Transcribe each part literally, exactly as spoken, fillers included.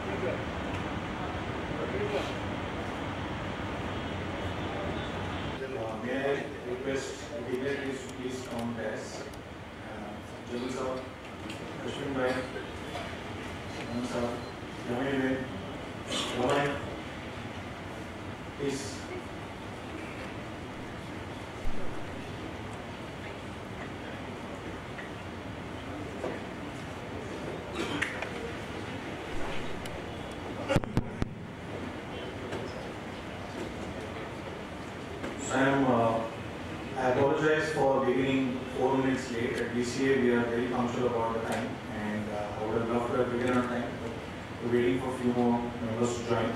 Uh, may I request the dignitaries to please come best. Jalil sir, Ashwin bhai, Saman sir, Yamini bhai, Ramai, please. I am. Uh, I apologize for beginning four minutes late. At B C A, we are very punctual about the time, and uh, I would have loved to have begun on time, but we're waiting for a few more members to join.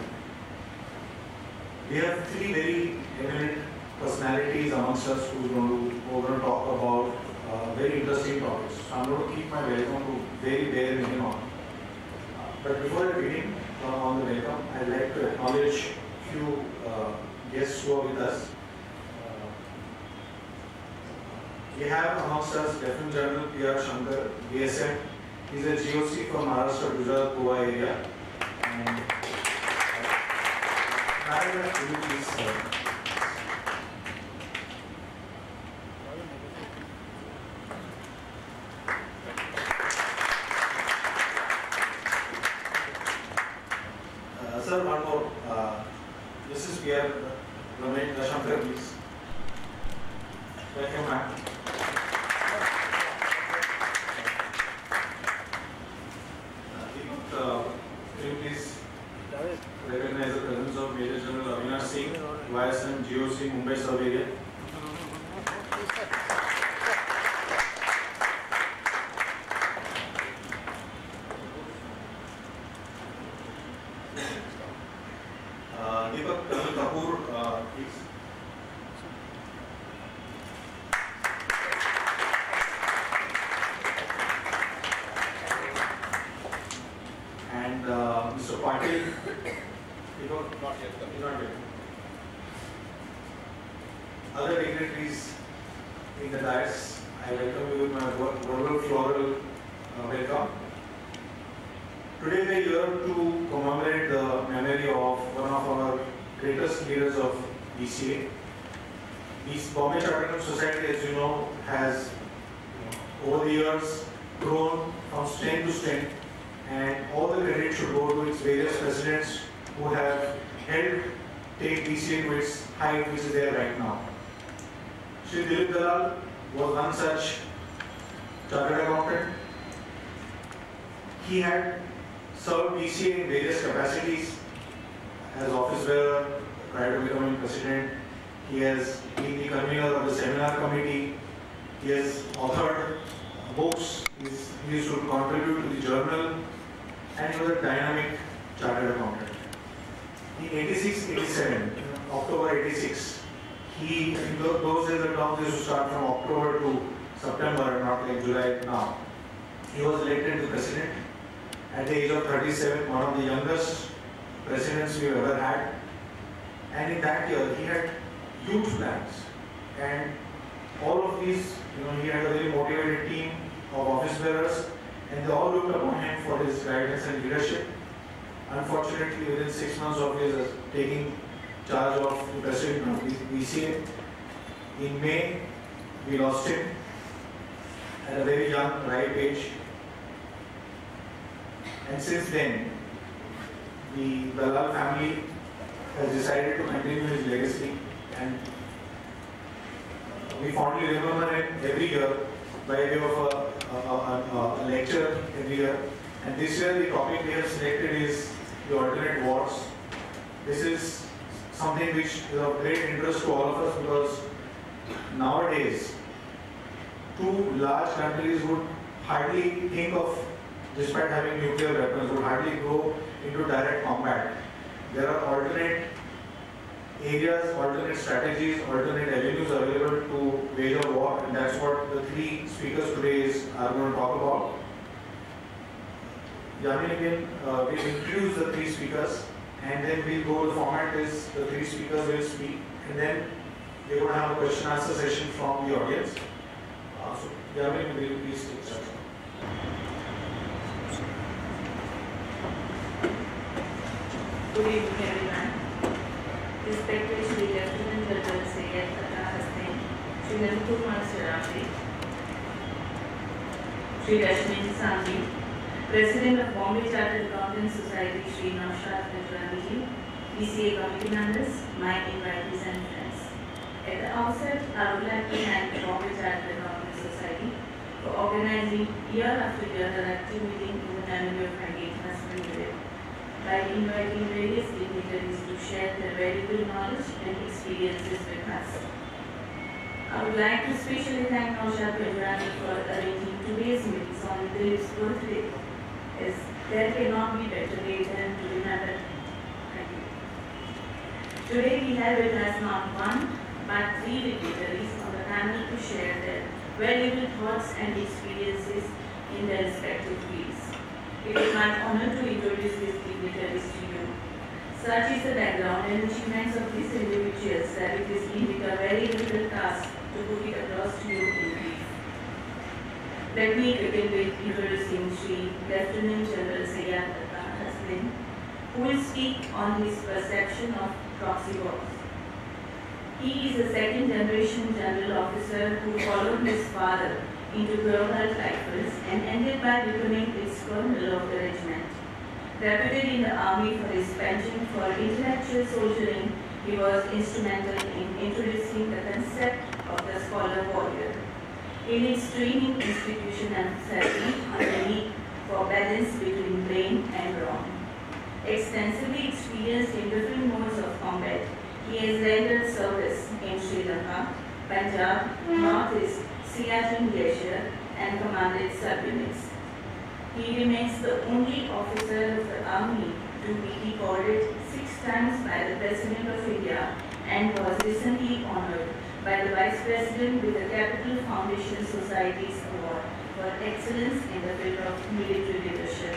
We have three very eminent personalities amongst us who are going to, who are going to talk about uh, very interesting topics. So I'm going to keep my welcome to very bare minimum. Uh, but before I begin uh, on the welcome, I'd like to acknowledge a few uh, guests who are with us. We have amongst us Lieutenant General P R Shankar, B S M. He is a G O C from Maharashtra, Gujarat, Goa area. And uh, could you please, sir? Uh, sir, one more. Uh, this is P R Shankar, please. Welcome, ma'am. Recognize the presence of Major General Avinash Singh, Y S M G O C Mumbai Sub Area. Uh, Deepak Kapoor, uh, please. And uh, Mister Patil. You don't, not yet. You not yet. Other dignitaries in the dais, I welcome you with my verbal floral uh, welcome. Today we are here to commemorate the memory of one of our greatest leaders of B C A. This Bombay Chartered Society, as you know, has over the years grown from strength to strength, and all the credit should go to its various presidents who have helped take B C A to its height which is there right now. Shri Dilip Dalal was one such chartered accountant. He had served B C A in various capacities as office bearer prior to becoming president. He has been the convener of the seminar committee. He has authored books. He's, he used to contribute to the journal, and he was a dynamic chartered accountant. In eighty-six eighty-seven, October eighty-six, he, in those days the terms used to start from October to September, not like July now. He was elected the president at the age of thirty-seven, one of the youngest presidents we've ever had. And in that year, he had huge plans. And all of these, you know, he had a very motivated team of office bearers, and they all looked upon him for his guidance and leadership. Unfortunately, within six months of his uh, taking charge of the president of B C A, in May, we lost him at a very young, ripe age. And since then, the Dalal family has decided to continue his legacy, and we fondly remember him every year by way of a, a, a, a lecture every year. And this year, the topic we have selected is the alternate wars. This is something which is of great interest to all of us, because nowadays two large countries would hardly think of, despite having nuclear weapons, would hardly go into direct combat. There are alternate areas, alternate strategies, alternate avenues available to wage a war, and that's what the three speakers today is, are going to talk about. Yamini will uh, will introduce the three speakers, and then we'll go, the format is the three speakers will speak, and then we're going to have a question answer session from the audience. Uh, so Yamini, will you please take charge? Good evening, everyone. Respected Shri Lieutenant General Syed Hussain, Shri Nandakumar Sarabji, Shri Rashmi Sanghi, President of Bombay Chartered Accountants Society, Shri Naushad Najrani, B C A committee members, my invitees and friends. At the outset, I would like to thank the Bombay Chartered Accountants Society for organizing year after year an active meeting in the memory of my late husband today, by inviting various dignitaries to share their valuable knowledge and experiences with us. I would like to specially thank Naushad Najrani for arranging today's meeting on Dilip's birthday, as there cannot be better way than to remember. Thank you. Today we have with us not one, but three dignitaries on the panel to share their valuable thoughts and experiences in their respective fields. It is my honor to introduce these dignitaries to you. Such is the background and achievements of these individuals that it is indeed a very difficult task to put it across to you in brief. Let me begin with introducing Shri Lieutenant General Syed Hussain, who will speak on his perception of proxy wars. He is a second generation general officer who followed his father into Royal Rifles and ended by becoming its colonel of the regiment. Reputed in the army for his penchant for intellectual soldiering, he was instrumental in introducing the concept of the scholar warrior. In its training institution emphasizing on the need for balance between brain and brawn. Extensively experienced in different modes of combat, he has rendered service in Sri Lanka, Punjab, Northeast, Siachen Glacier, and commanded subunits. He remains the only officer of the army to be recorded six times by the President of India and was recently honored by the Vice President with the Capital Foundation Society's Award for Excellence in the field of military leadership.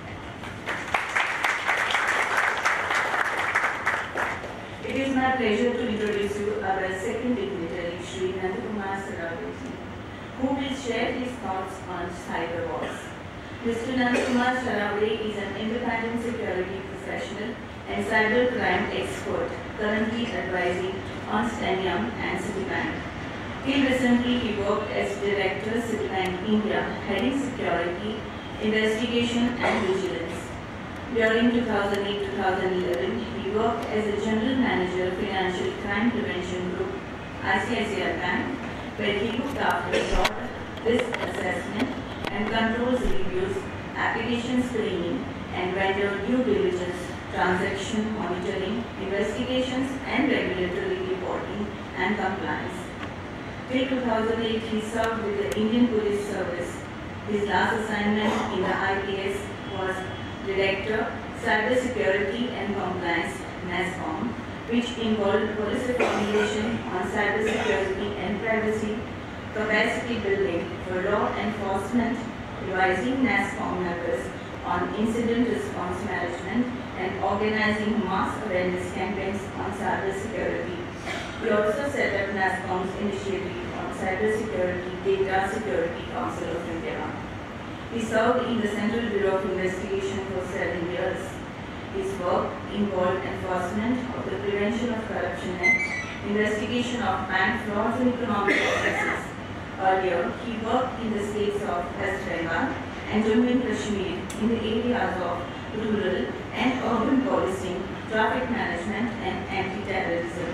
It is my pleasure to introduce you our second dignitary, Shri Nandakumar Sarabji, who will share his thoughts on cyber wars. Mister Nandakumar Sarabji is an independent security professional and cybercrime expert, currently advising Ernst and Young and Citibank. Till recently, he worked as Director Citibank India, heading security, investigation and vigilance. During two thousand eight to two thousand eleven, he worked as a General Manager of Financial Crime Prevention Group, I C I C I Bank, where he looked after fraud, risk assessment and controls reviews, application screening and vendor due diligence, transaction monitoring, investigations and regulatory reporting and compliance. Till two thousand eight, he served with the Indian Police Service. His last assignment in the I P S was Director, Cyber Security and Compliance, NASCOM, which involved policy formulation on cyber security and privacy, capacity building for law enforcement, revising NASCOM members on incident response management, and organizing mass awareness campaigns on cyber security. We also set up NASCOM's initiative on Cyber Security Data Security Council of India. He served in the Central Bureau of Investigation for seven years. His work involved enforcement of the Prevention of Corruption Act, investigation of bank frauds and economic offences. Earlier, he worked in the states of West Bengal and Jammu and Kashmir in the areas of rural and urban policing, traffic management and anti-terrorism.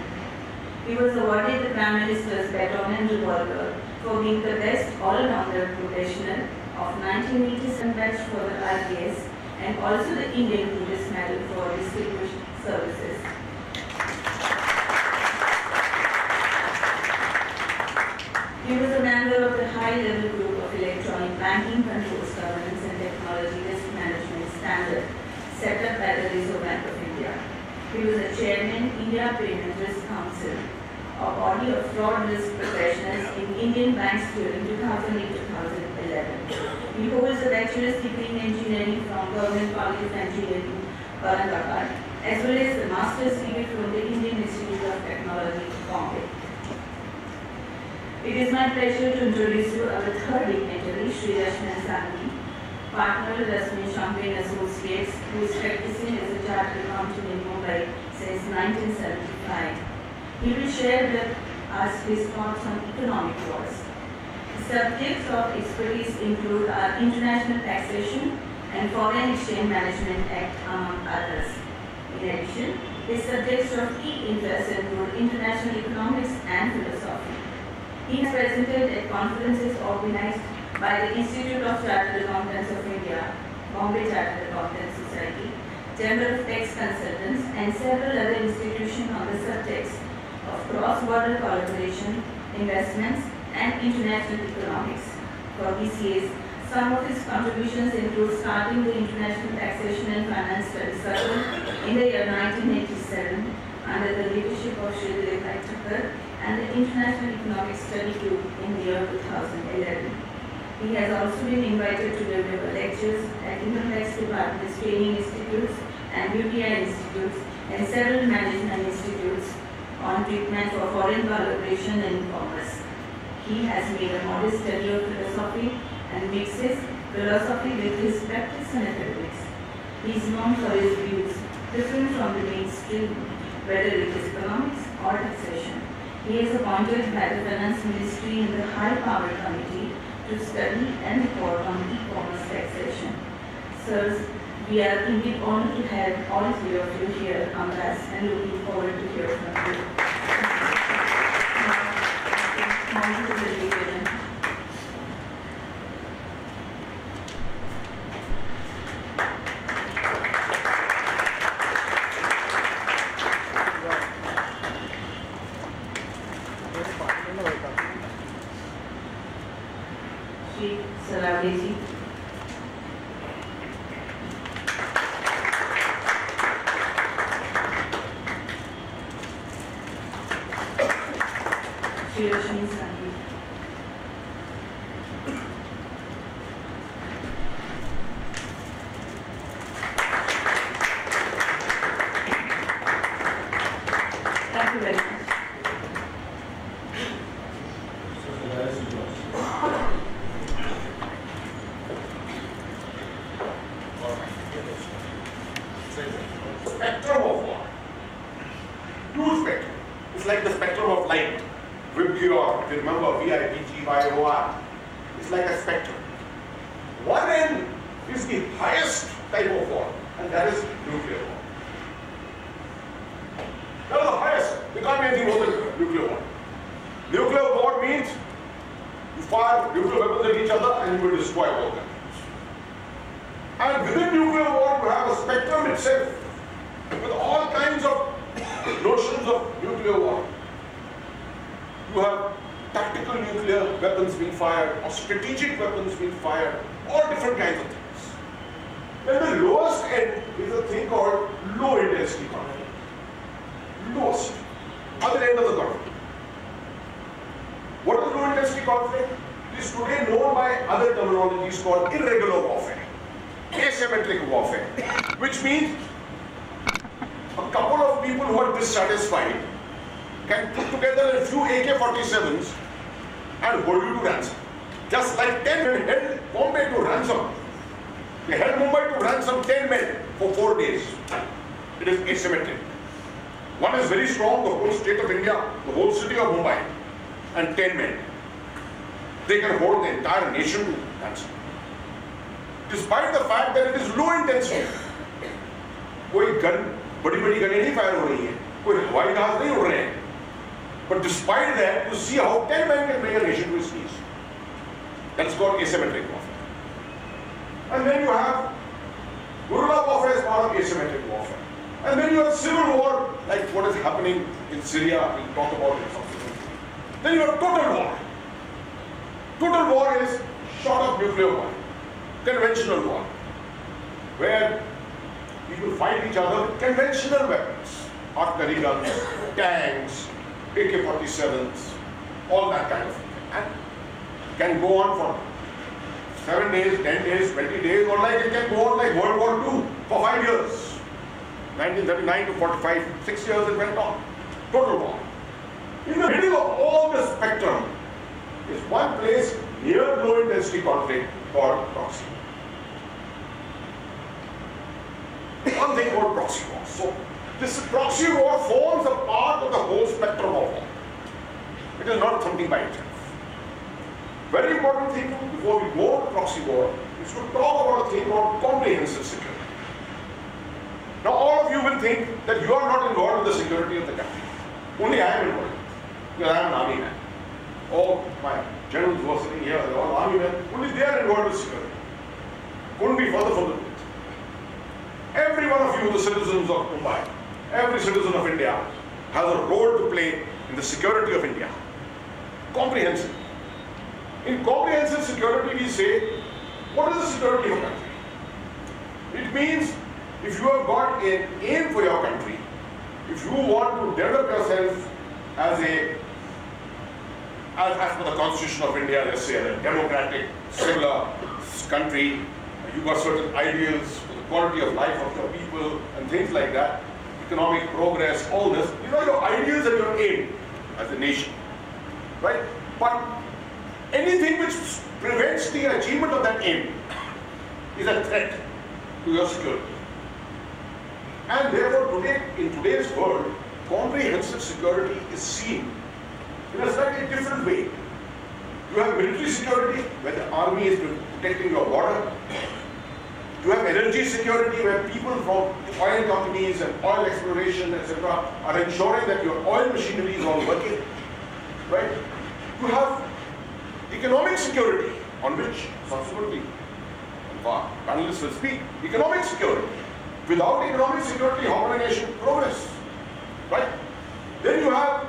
He was awarded the Prime Minister's Baton and Revolver for being the best all-rounder professional of nineteen eighty-seven batch for the I P S and also the Indian Police Medal for distinguished services. He was a member of the high-level group of electronic banking controls, governance and technology risk management standard set up by the Reserve Bank of India. He was a chairman, India Payment Risk Council, a body of fraud risk professionals in Indian banks during two thousand eight to two thousand eleven. He holds a bachelor's degree in engineering from Government College of Engineering, Aurangabad, as well as a master's degree from the Indian Institute of Technology, Bombay. It is my pleasure to introduce you our third dignitary, Shri Rashmi Sanghi, partner Rashmi Champagne Associates, who is practicing as a chartered Chartered Accountant in Mumbai since nineteen seventy-five. He will share with us his thoughts on economic wars. Subjects of expertise include our International Taxation and Foreign Exchange Management Act, among others. In addition, his subjects of key interest include international economics and philosophy. He has presented at conferences organized by the Institute of Chartered Accountants of India, Bombay Chartered Accountants Society, Chamber of Tax Consultants, and several other institutions on the subjects of cross-border collaboration, investments, and international economics. For B C As, some of his contributions include starting the International Taxation and Finance Study Circle in the year nineteen eighty-seven under the leadership of Shri Dilip Thakkar and the International Economic Study Group in the year two thousand eleven. He has also been invited to deliver lectures at Income Tax Department's training institutes and U T I institutes and several management institutes on treatment for foreign collaboration and commerce. He has made a modest study of philosophy and mixes philosophy with his practice and academics. He is known for his views different from the mainstream, whether it is economics or taxation. He is appointed by the Finance Ministry in the High-Powered Committee to study and report on e-commerce taxation. Sirs, we are indeed honored to have all three of you here on us and looking forward to hear from you. Thank you to the division. Shri Saravji. Shri Rashmi Sanghi. Thank you very much. Spectrum of what? Huge spectrum. It's like the spectrum of light. Bcas, if you remember, V I B G Y O R. It's like a spectrum. One end is the highest type of war, and that is nuclear war. That is the highest. You can't be anything more than nuclear war. Nuclear war means you fire nuclear weapons at each other and you will destroy all countries. And within nuclear war, you have a spectrum itself with all kinds of notions of nuclear war. You have tactical nuclear weapons being fired, or strategic weapons being fired, all different kinds of things. Then the lowest end is a thing called low intensity conflict. Lowest, other end of the conflict. What is low intensity conflict? It is today known by other terminologies called irregular warfare, asymmetric warfare, which means a couple of people who are dissatisfied can put together a few A K forty-sevens and hold you to ransom. Just like ten men held Bombay to ransom. They held Mumbai to ransom ten men for four days. It is asymmetric. One is very strong, the whole state of India, the whole city of Mumbai, and ten men. They can hold the entire nation to ransom. Despite the fact that it is low intensity. कोई gun बड़ी बड़ी गनें नहीं fire हो रही हैं, कोई हवाई जहाज नहीं उड़ रहे हैं. But despite that, you see how ten men can bring a nation to its knees. That is called asymmetric warfare. And then you have guerrilla warfare as part of asymmetric warfare. And then you have civil war, like what is happening in Syria. We'll talk about it subsequently. Then you have total war. Total war is short of nuclear war, conventional war, where people fight each other with conventional weapons, artillery guns, tanks, A K forty-sevens, all that kind of thing. And can go on for seven days, ten days, twenty days, or like it can go on like World War Two for five years. nineteen thirty-nine to forty-five, six years it went on. Total war. In the middle of all the spectrum is one place near low intensity conflict called proxy. one thing called proxy war. So this proxy war forms a part of the whole spectrum of war. It is not something by itself. Very important thing before we go to proxy war is to talk about a thing called comprehensive security. Now all of you will think that you are not involved with the security of the country. Only I am involved, because I am an army man. All my generals who are sitting here, they are all army men, only they are involved with security. Couldn't be further from the truth. Every one of you, the citizens of Mumbai, every citizen of India, has a role to play in the security of India. Comprehensive. In comprehensive security, we say, what is the security of a country? It means if you have got an aim for your country, if you want to develop yourself as a, as, as per the Constitution of India, let's say, a democratic, secular country, you've got certain ideals for the quality of life of your people and things like that, economic progress, all this, you know your ideals and your aim as a nation, right? But anything which prevents the achievement of that aim is a threat to your security. And therefore today, in today's world, comprehensive security is seen in a slightly different way. You have military security, where the army is protecting your border. You have energy security, where people from oil companies and oil exploration, et cetera, are ensuring that your oil machinery is all working. Right? You have economic security, on which subsequently panelists will speak. Economic security. Without economic security, how can a nation progress? Right? Then you have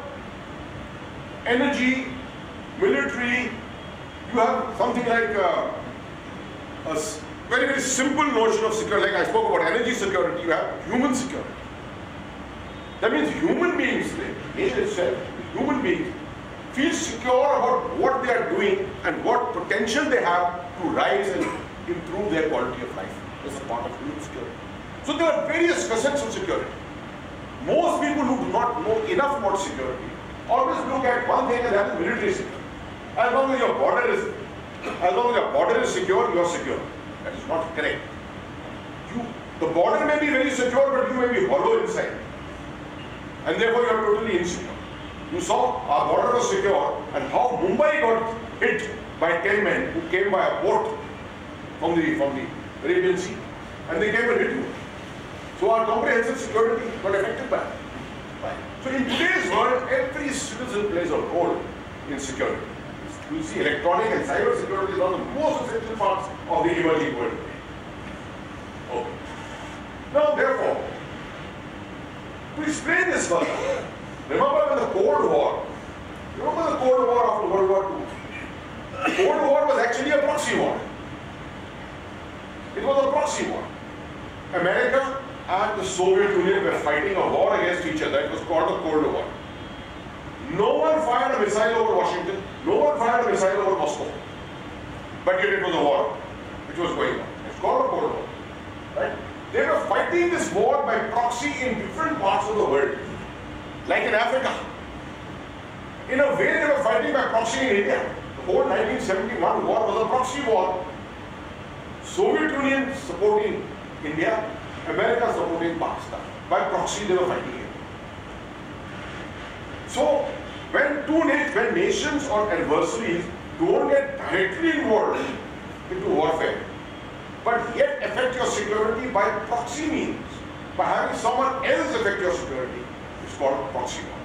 energy, military, you have something like uh, a very, very simple notion of security. Like I spoke about energy security, you have human security. That means human beings, the nation itself, human beings, feel secure about what they are doing and what potential they have to rise and improve their quality of life. That's a part of human security. So there are various facets of security. Most people who do not know enough about security always look at one thing, and that is military security. As long as your border is, as long as your border is secure, you are secure. That is not correct. You, the border may be very secure, but you may be hollow inside, and therefore you are totally insecure. You saw our border was secure, and how Mumbai got hit by ten men who came by a boat from the from the Arabian Sea, and they came and hit you. So our comprehensive security got affected by it. Right. So in today's world, every citizen plays a role in security. You see, electronic and cyber security is one of the most essential parts of the emerging world. Okay. Now, therefore, to explain this further, remember when the Cold War, remember the Cold War after World War Two? The Cold War was actually a proxy war. It was a proxy war. America and the Soviet Union were fighting a war against each other. It was called the Cold War. No one fired a missile over Washington. No one fired a missile over Moscow. But yet it was a war which was going on. It's called a Cold War. Right? They were fighting this war by proxy in different parts of the world. Like in Africa. In a way they were fighting by proxy in India. The whole nineteen seventy-one war was a proxy war. Soviet Union supporting India, America supporting Pakistan. By proxy they were fighting it. So when two na when nations or adversaries don't get directly involved into warfare, but yet affect your security by proxy means, by having someone else affect your security, it's called proxy war.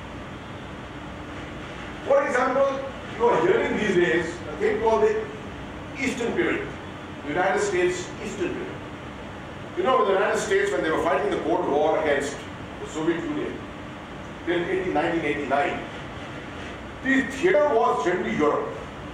For example, you are hearing these days a thing called the Eastern Pivot. The United States Eastern Pivot. You know, the United States, when they were fighting the Cold War against the Soviet Union till nineteen eighty-nine, the theater was generally Europe.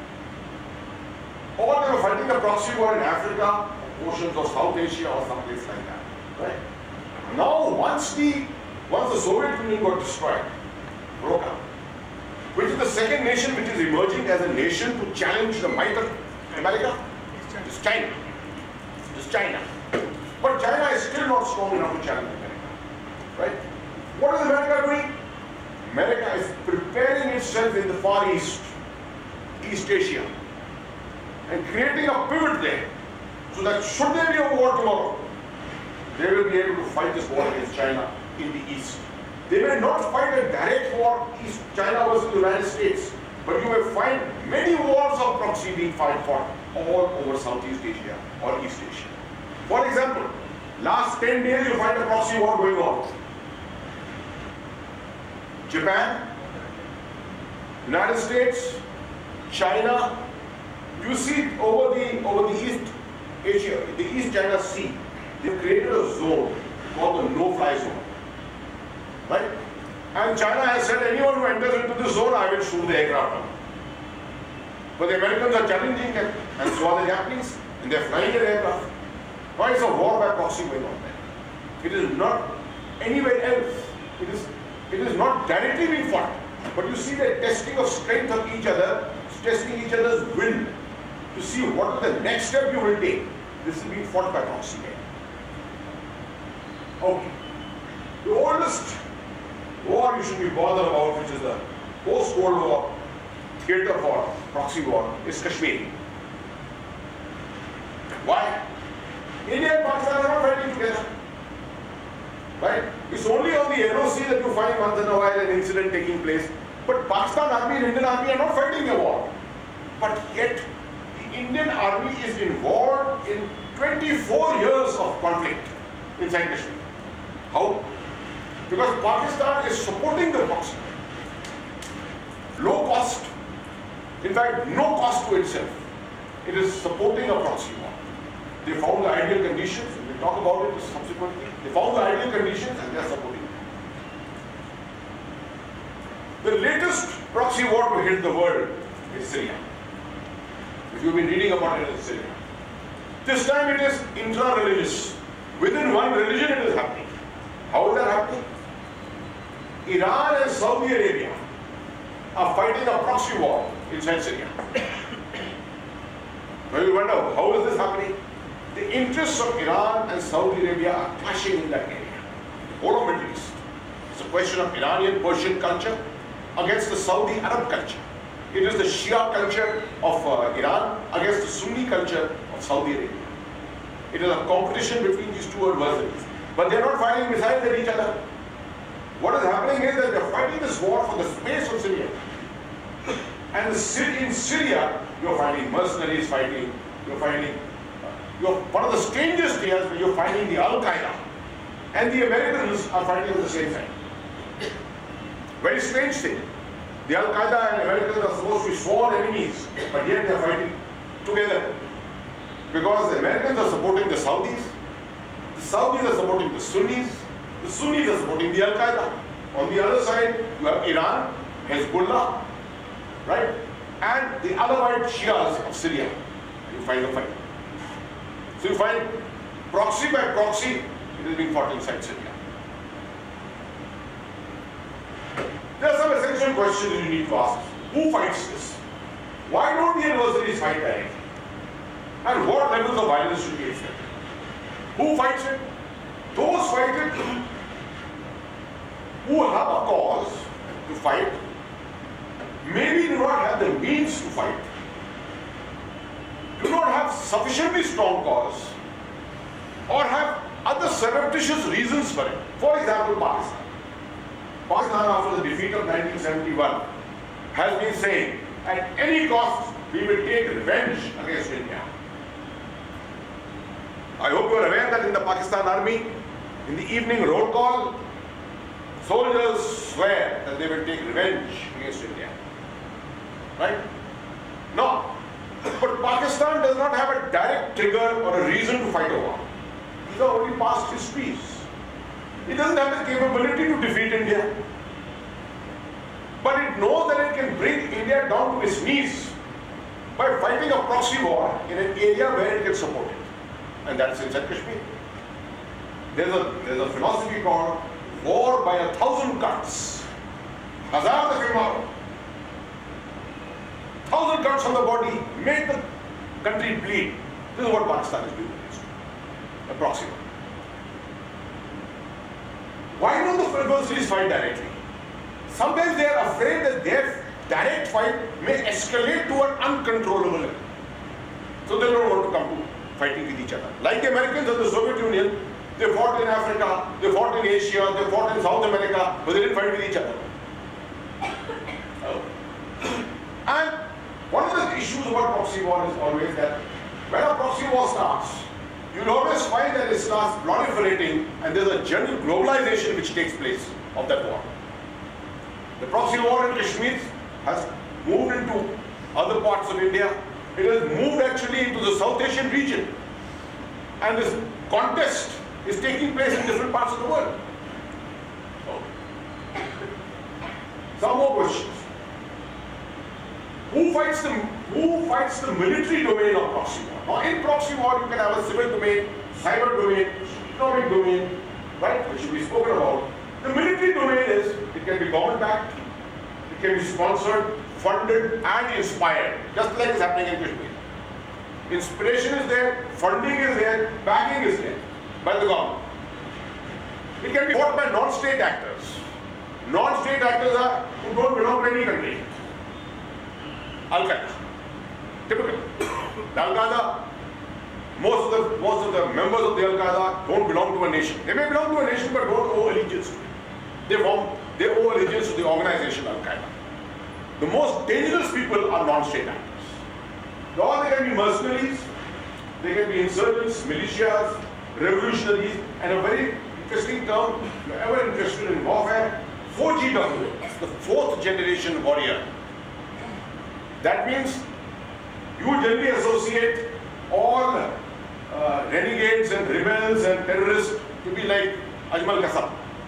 Or they were fighting the proxy war in Africa, portions of South Asia or someplace like that. Right? Now, once the once the Soviet Union got destroyed, broke up, which is the second nation which is emerging as a nation to challenge the might of America? It's China. It's China. But China is still not strong enough to challenge America. Right? What is America doing? America is preparing itself in the Far East, East Asia, and creating a pivot there, so that should there be a war tomorrow, they will be able to fight this war against China in the East. They may not fight a direct war, East China versus the United States, but you may find many wars of proxy being fought all over Southeast Asia or East Asia. For example, last ten days you find a proxy war going on. Japan, United States, China. You see over the over the East Asia, the East China Sea, they've created a zone called the no-fly zone. Right? And China has said anyone who enters into this zone, I will shoot the aircraft down. But the Americans are challenging them, and so are the Japanese, and they're flying their aircraft. Why is a war by proxy going on there? It is not anywhere else. It is, it is not directly being fought. But you see the testing of strength of each other, testing each other's will, to see what is the next step you will take. This is being fought by proxy there. Okay. The oldest war you should be bothered about, which is the post-Cold War theatre for proxy war, is Kashmir. Why? India and Pakistan are not fighting together. Right? It's only on the N O C that you find once in a while an incident taking place. But Pakistan Army and Indian Army are not fighting a war. But yet, the Indian Army is involved in twenty-four years of conflict inside Kashmir. How? Because Pakistan is supporting the proxy. Low cost. In fact, no cost to itself. It is supporting a proxy war. They found the ideal conditions, and we'll talk about it subsequently. They found the ideal conditions and they are supporting it. The latest proxy war to hit the world is Syria. If you've been reading about it in Syria. This time it is intra-religious. Within one religion it is happening. How is that happening? Iran and Saudi Arabia are fighting a proxy war inside Syria. Now you wonder, how is this happening? The interests of Iran and Saudi Arabia are clashing in that area. The whole of Middle East. It's a question of Iranian Persian culture against the Saudi Arab culture. It is the Shia culture of uh, Iran against the Sunni culture of Saudi Arabia. It is a competition between these two adversaries. But they are not fighting missiles at each other. What is happening is that they are fighting this war for the space of Syria. And in Syria, you are finding mercenaries fighting, you are finding, you are, one of the strangest areas where you are finding the Al-Qaeda. And the Americans are fighting at the same time. Very strange thing. The Al-Qaeda and Americans are supposed to be sworn enemies, but yet they are fighting together. Because the Americans are supporting the Saudis, the Saudis are supporting the Sunnis, the Sunnis are supporting the Al-Qaeda. On the other side, you have Iran, Hezbollah, right? And the Alawite Shias of Syria. You find the fight. So you find proxy by proxy, it is being fought inside Syria. There are some essential questions you need to ask. Who fights this? Why don't the adversaries fight directly? And what levels of violence should be expected? Who fights it? Those fight it who have a cause to fight, maybe do not have the means to fight, do not have sufficiently strong cause, or have other surreptitious reasons for it. For example, Pakistan. Pakistan, after the defeat of nineteen seventy-one, has been saying, at any cost, we will take revenge against India. I hope you are aware that in the Pakistan Army, in the evening roll call, soldiers swear that they will take revenge against India. Right? No. But Pakistan does not have a direct trigger or a reason to fight a war. These are only past histories. It doesn't have the capability to defeat India. But it knows that it can bring India down to its knees by fighting a proxy war in an area where it can support it. And that's inside Kashmir. There's a, there's a philosophy called war by a thousand cuts. Hazar the Firmao. Thousand cuts on the body, make the country bleed. This is what Pakistan is doing. A proxy war. Why don't the adversaries fight directly? Sometimes they are afraid that their direct fight may escalate to an uncontrollable level. So they don't want to come to fighting with each other. Like the Americans and the Soviet Union, they fought fought in Africa, they fought in Asia, they fought in South America, but they didn't fight with each other. And one of the issues about proxy war is always that when a proxy war starts, you'll always find that it starts proliferating and there's a general globalization which takes place of that war. The proxy war in Kashmir has moved into other parts of India. It has moved actually into the South Asian region. And this contest is taking place in different parts of the world. Some more questions. Who fights the who fights the military domain of proxy war? Now in proxy war you can have a civil domain, cyber domain, economic domain, right, which should be spoken about. The military domain is it can be government backed, it can be sponsored, funded and inspired, just like is happening in Kashmir. Inspiration is there, funding is there, backing is there by the government. It can be fought by non-state actors. Non-state actors are who don't belong to any country. Al-Qaeda. Typical. The Al-Qaeda, most of the most of the members of the Al-Qaeda don't belong to a nation. They may belong to a nation but don't owe allegiance to it. They form they owe allegiance to the organization Al-Qaeda. The most dangerous people are non-state actors. Or they can be mercenaries, they can be insurgents, militias, revolutionaries, and a very interesting term, if you're ever interested in warfare, four G W, the fourth generation warrior. That means you generally associate all uh, renegades and rebels and terrorists to be like Ajmal Kasab,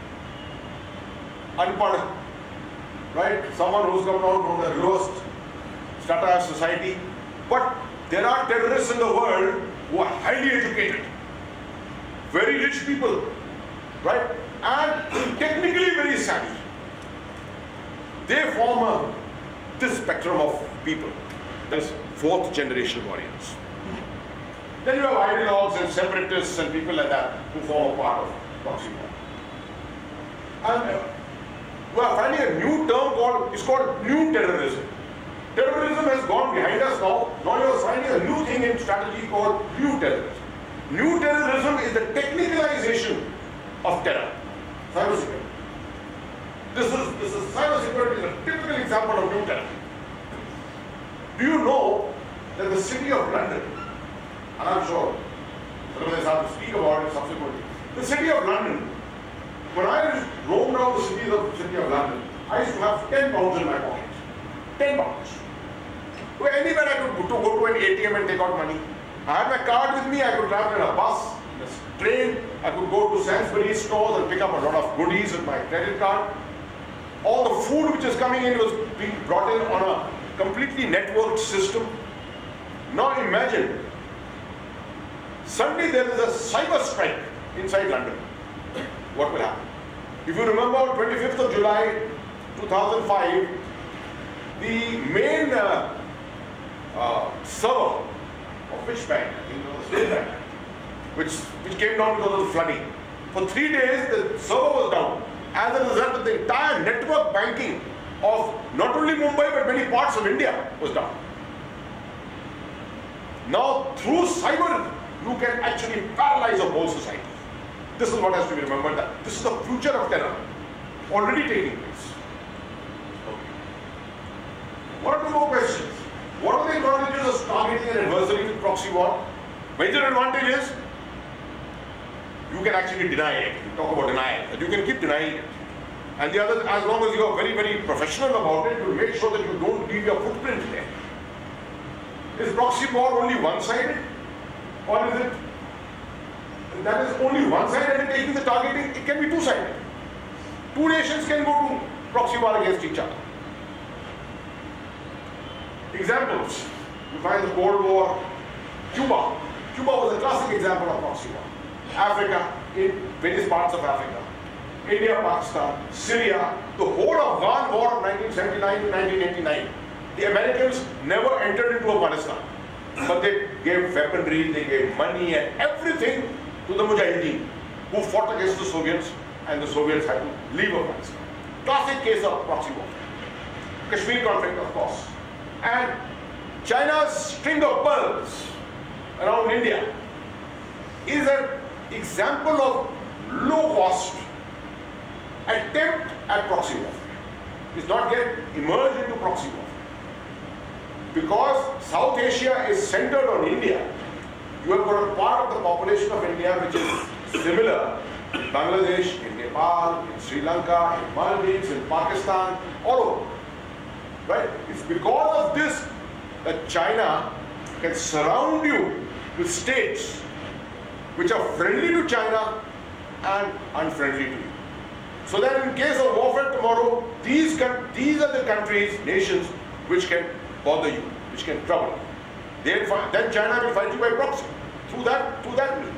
unpad, right? Someone who's come down from the lowest strata of society. But there are terrorists in the world who are highly educated, very rich people, right? And technically very savvy. They form a, this spectrum of people, this fourth generation warriors. Then you have ideologues and separatists and people like that who form a part of proxy war. And uh, we are finding a new term called, it's called new terrorism. Terrorism has gone behind us now. Now you are finding a new thing in strategy called new terrorism. New terrorism is the technicalization of terror. Cybersecurity. This is, this is cybersecurity is a typical example of new terror. Do you know that the city of London, and I'm sure somebody has to speak about it subsequently, the city of London, when I roamed around the city of, city of London, I used to have ten pounds in my pocket. ten pounds. Well, anywhere I could go to, go to an A T M and take out money. I had my card with me, I could travel in a bus, in a train, I could go to Sainsbury's stores and pick up a lot of goodies with my credit card. All the food which is coming in was being brought in on a completely networked system. Now imagine, suddenly there is a cyber strike inside London. What will happen? If you remember on twenty-fifth of July two thousand five, the main uh, uh, server of which bank? I think it was the State Bank, which, which came down because of the flooding. For three days the server was down. As a result of the entire network banking of not only Mumbai but many parts of India was down. Now through cyber you can actually paralyze a whole society. This is what has to be remembered, that this is the future of terror already taking place. Okay. One or two more questions. What are the advantages of targeting an adversary with proxy war? Major advantage is you can actually deny it. We talk about denial, that you can keep denying it. And the other, as long as you are very, very professional about it, you make sure that you don't leave your footprint there. Is proxy war only one-sided? Or is it that is only one-sided and taking the targeting? It can be two-sided. Two nations can go to proxy war against each other. Examples. You find the Cold War, Cuba. Cuba was a classic example of proxy war. Africa, in various parts of Africa. India, Pakistan, Syria, the whole Afghan war of nineteen seventy-nine to nineteen eighty-nine. The Americans never entered into Afghanistan, but they gave weaponry, they gave money and everything to the Mujahideen, who fought against the Soviets, and the Soviets had to leave Afghanistan. Classic case of proxy war. Kashmir conflict, of course. And China's string of pearls around India is an example of low-cost attempt at proxy warfare. It's not yet emerged into proxy warfare. Because South Asia is centered on India, you have got a part of the population of India which is similar in Bangladesh, in Nepal, in Sri Lanka, in Maldives, in Pakistan, all over. Right? It's because of this that China can surround you with states which are friendly to China and unfriendly to you. So that in case of warfare tomorrow, these, these are the countries, nations, which can bother you, which can trouble you. They'll find, then China will fight you by proxy, through that, through that means.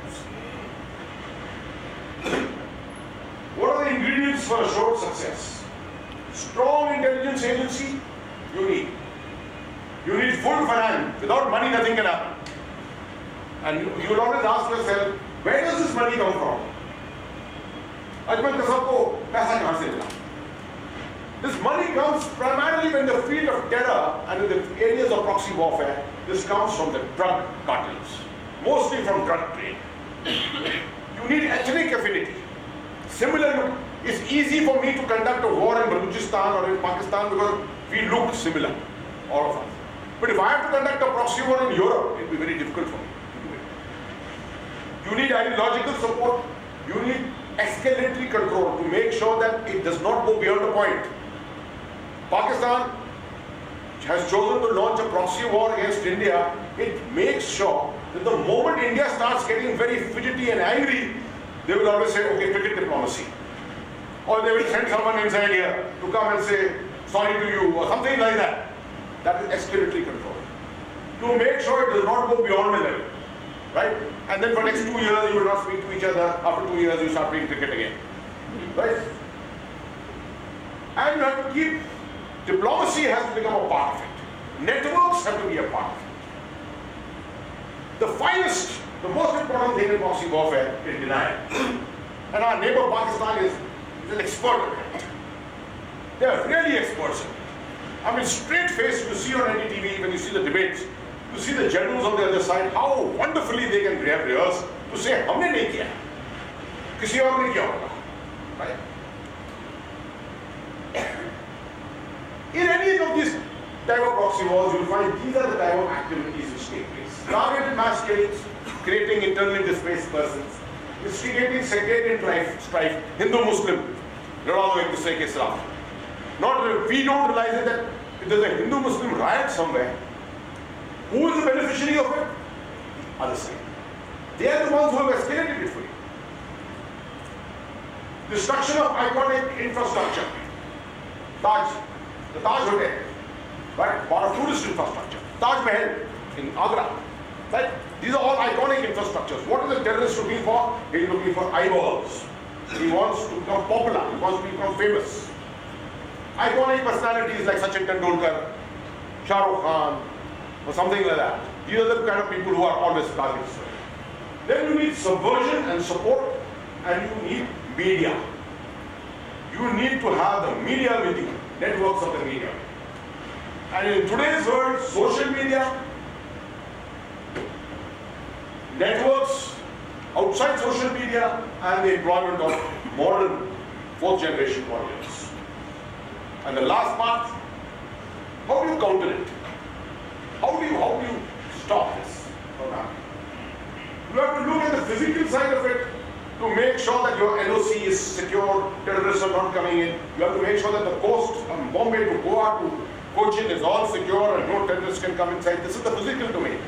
What are the ingredients for assured success? Strong intelligence agency, you need. You need full finance. Without money, nothing can happen. And you, you will always ask yourself, where does this money come from? Ajmal Kasab ko paisa kahan se mila? This money comes primarily in the field of terror and in the areas of proxy warfare. This comes from the drug cartels, mostly from drug trade. You need ethnic affinity. Similar, it's easy for me to conduct a war in Balochistan or in Pakistan because we look similar, all of us. But if I have to conduct a proxy war in Europe, it will be very difficult for me to do it. You need ideological support. You need escalatory control to make sure that it does not go beyond a point. Pakistan has chosen to launch a proxy war against India. It makes sure that the moment India starts getting very fidgety and angry, they will always say, okay, cricket diplomacy. Or they will send someone inside here to come and say, sorry to you, or something like that. That is escalatory control. To make sure it does not go beyond the level. Right? And then for next two years, you will not speak to each other. After two years, you start playing cricket again. Right? And you have to keep, diplomacy has to become a part of it. Networks have to be a part of it. The finest, the most important thing in proxy warfare is denial. And our neighbor Pakistan is, is an expert at it. They are really experts at it. I mean, straight face you see on any T V when you see the debates, you see the generals on the other side, how wonderfully they can rehearse to say, "Humne nahi kiya, kisi aur ne kiya hoga," right? In any of these type of proxy wars, you will find these are the type of activities which take place: targeted mass killings, creating internally displaced persons, instigating sectarian strife, Hindu-Muslim, लड़ाओ एक दूसरे के खिलाफ. Not we don't realize it that if there's a Hindu-Muslim riot somewhere, who is the beneficiary of it? Other side. They are the ones who have escalated it for you. Destruction of iconic infrastructure. Taj, the Taj Hotel, right? Part of tourist infrastructure. Taj Mahal in Agra, right? These are all iconic infrastructures. What is the terrorist looking for? He is looking for eyeballs. He wants to become popular. He wants to become famous. Iconic personalities like Sachin Tendulkar, Shah Rukh Khan, or something like that. These are the kind of people who are always targets. Then you need subversion and support, and you need media. You need to have the media with you, networks of the media. And in today's world, social media, networks outside social media, and the employment of modern fourth generation warriors. And the last part, how do you counter it? How do you, how do you stop this from happening? You have to look at the physical side of it to make sure that your N O C is secure, terrorists are not coming in. You have to make sure that the coast from Bombay to Goa to Cochin is all secure and no terrorists can come inside. This is the physical domain.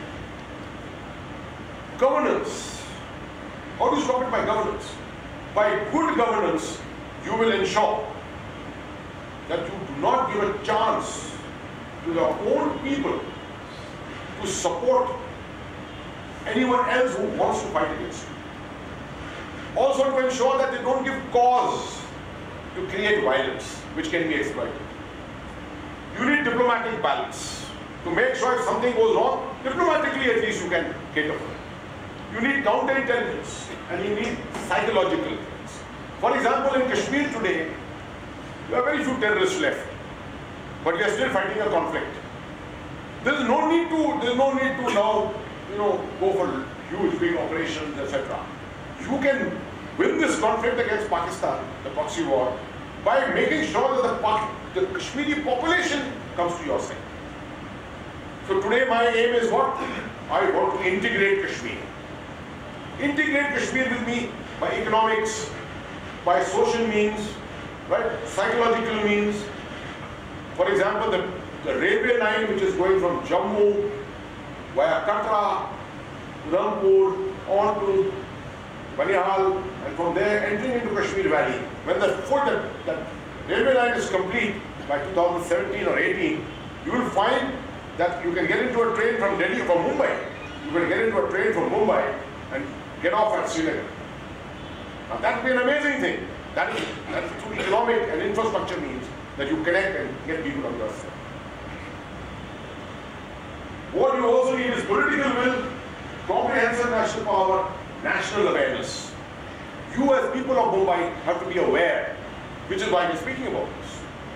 Governance. How do you stop it? By governance. By good governance, you will ensure that you do not give a chance to your own people to support anyone else who wants to fight against you. Also to ensure that they don't give cause to create violence, which can be exploited. You need diplomatic balance to make sure if something goes wrong, diplomatically at least you can cater for it. You need counterintelligence and you need psychological things. For example, in Kashmir today, there are very few terrorists left, but we are still fighting a conflict. There is no need to. There is no need to now, you know, go for huge big operations, et cetera. You can win this conflict against Pakistan, the proxy war, by making sure that the, Pak the Kashmiri population comes to your side. So today my aim is what? I want to integrate Kashmir. Integrate Kashmir with me by economics, by social means, right? Psychological means. For example, the, the railway line which is going from Jammu via Katra, Rampur, on to Banihal, and from there entering into Kashmir Valley. When the full that, that railway line is complete by two thousand seventeen or eighteen, you will find that you can get into a train from Delhi, from Mumbai. You can get into a train from Mumbai and get off at Srinagar. Now that will be an amazing thing. That is, that is through economic and infrastructure means that you connect and get people on your side. What you also need is political will, comprehensive national power, national awareness. You as people of Mumbai have to be aware, which is why we're speaking about this.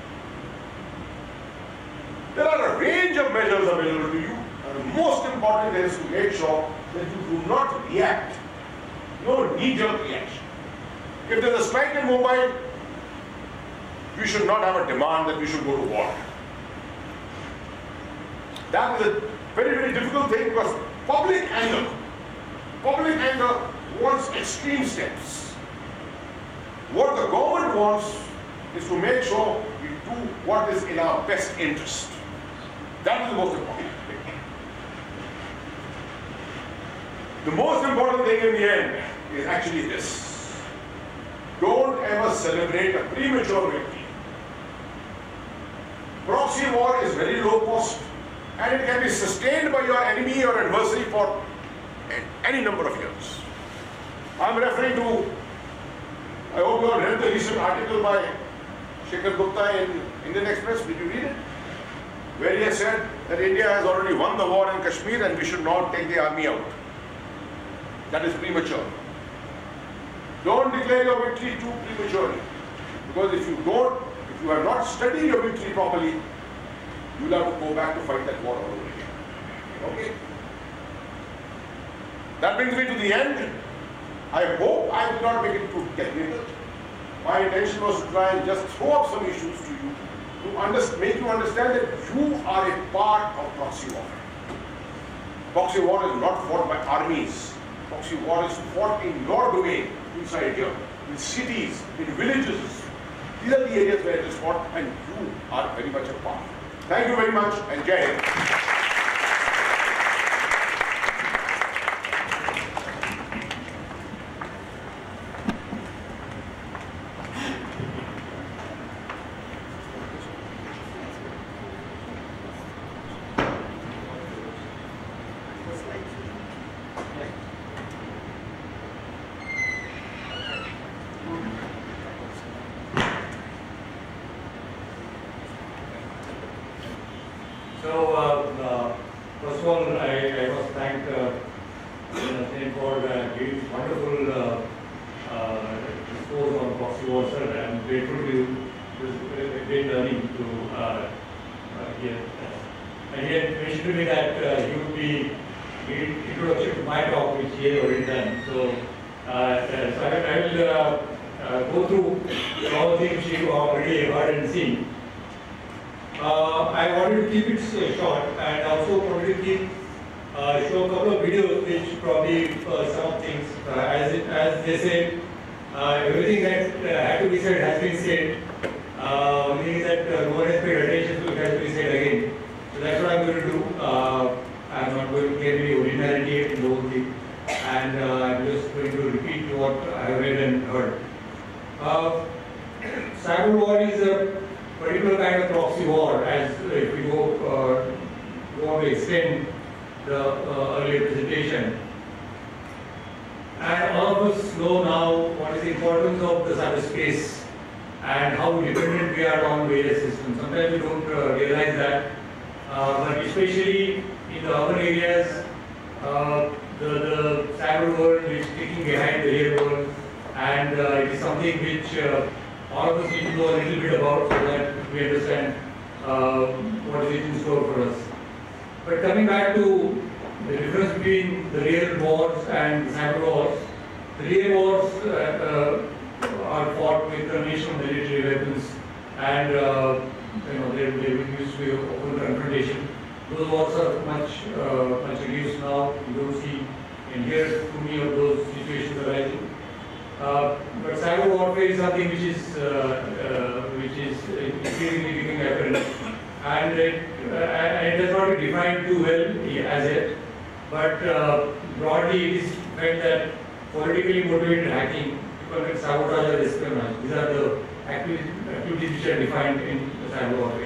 There are a range of measures available to you, and the most important is to make sure that you do not react. No knee-jerk reaction. If there's a strike in Mumbai, we should not have a demand that we should go to war. That is a very, very difficult thing because public anger, public anger wants extreme steps. What the government wants is to make sure we do what is in our best interest. That is the most important thing. The most important thing in the end is actually this. Don't ever celebrate a premature victory. Proxy war is very low cost and it can be sustained by your enemy or adversary for any number of years. I'm referring to, I hope you all read the recent article by Shekhar Gupta in Indian Express. Did you read it? Where he has said that India has already won the war in Kashmir and we should not take the army out. That is premature. Don't declare your victory too prematurely. Because if you don't, if you have not studied your victory properly, you will have to go back to fight that war all over again. Okay? That brings me to the end. I hope I did not make it too technical. My intention was to try and just throw up some issues to you, to make you understand that you are a part of proxy warfare. Proxy war is not fought by armies. Proxy war is fought in your domain, inside here, in cities, in villages. These are the areas where it is fought, and you are very much a part. Thank you very much, and Jai Hind. So, uh, uh, first of all, I, I must thank uh, Sen for uh, giving wonderful uh, uh, discourse on proxy war, sir. I'm grateful to you. It was a great learning to uh, uh, hear. And he had mentioned to me that uh, he would be giving introduction to my talk, which he had already done. So, uh, so I, I will uh, uh, go through all the things you already heard and seen. Uh, I wanted to keep it uh, short and also wanted to keep uh, show a couple of videos which probably uh, some things uh, as it, as they said, uh, everything that uh, had to be said has been said. Uh, meaning that uh, no one has paid attention to it has to be said again. So that's what I'm going to do. Uh, I'm not going to get any originality in the whole thing, and uh, I'm just going to repeat what I have read and heard. Uh, cyber war is a particular kind of proxy war, as uh, if we go, uh, go on to extend the uh, earlier presentation. And all of us know now what is the importance of the cyberspace and how dependent we are on various systems. Sometimes we don't uh, realize that, uh, but especially in the urban areas, uh, the, the cyber world is sticking behind the real world, and uh, it is something which uh, all of us need to know a little bit about so that we understand uh, what is in store for us. But coming back to the difference between the real wars and cyber wars, relay wars uh, uh, are fought with conventional military weapons, and uh, you know they, they used to be open confrontation. Those wars are much uh, much reduced now. You don't see and hear too many of those situations arising. Uh, but cyber warfare is something which is uh, uh, which is increasingly becoming apparent, and it, uh, it does not be defined too well as yet. But uh, broadly, it is felt that politically motivated hacking, people can sabotage or espionage. These are the activities, activities which are defined in the cyber warfare.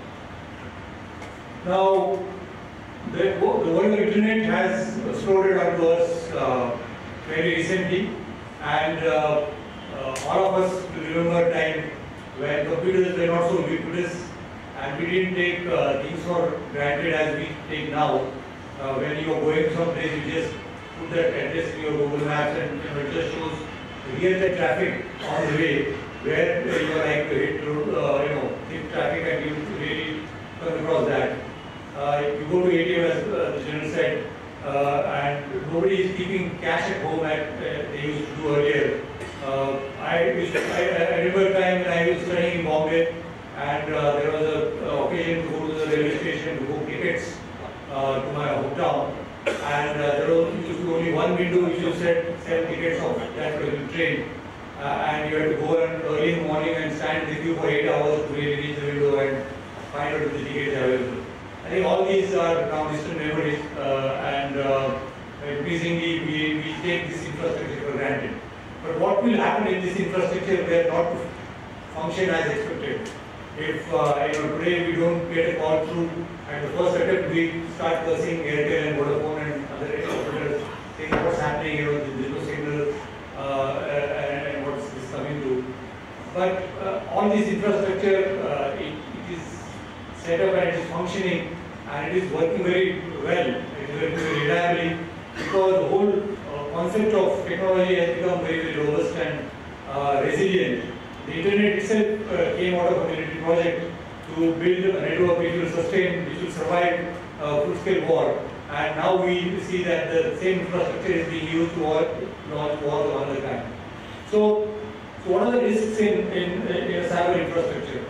Now, the, the world of internet has exploded onto us uh, very recently, and uh, uh, all of us remember a time when computers were not so ubiquitous, and we didn't take uh, things for granted as we take now. Uh, when you are going someplace, you just put that address in your Google Maps, and you know, it just shows real-time traffic on the way where uh, you are like to hit, uh, you know, hit traffic, and you really come across that. Uh, you go to A T M, as uh, the general said, uh, and nobody is keeping cash at home as uh, they used to do earlier. Uh, I, used to, I, I remember a time when I was studying in Bombay, and uh, there was an occasion to go to the railway station to book tickets uh, to my hometown, and uh, there was used to be only one window which you said sell tickets of that particular train, uh, and you had to go and early in the morning and stand in the queue for eight hours to really reach the window and find out if the ticket is available. I think all these are now distant memories, uh, and uh, increasingly we, we take this infrastructure for granted. But what will happen if this infrastructure were not to function as expected? If uh, you know, today we don't get a call through, at the first attempt we start cursing Airtel and Vodafone and other operators, saying what's happening, you know, there's no signal, uh, and, and what's this coming through. But uh, all this infrastructure, uh, it, it is set up and it is functioning, and it is working very well, it is working very reliably, because the whole uh, concept of technology has become very, very robust and uh, resilient. The internet itself uh, came out of a military project to build a network which will sustain, which will survive uh, full-scale war. And now we see that the same infrastructure is being used to launch wars of another kind. So, so what are the risks in, in, in a cyber infrastructure?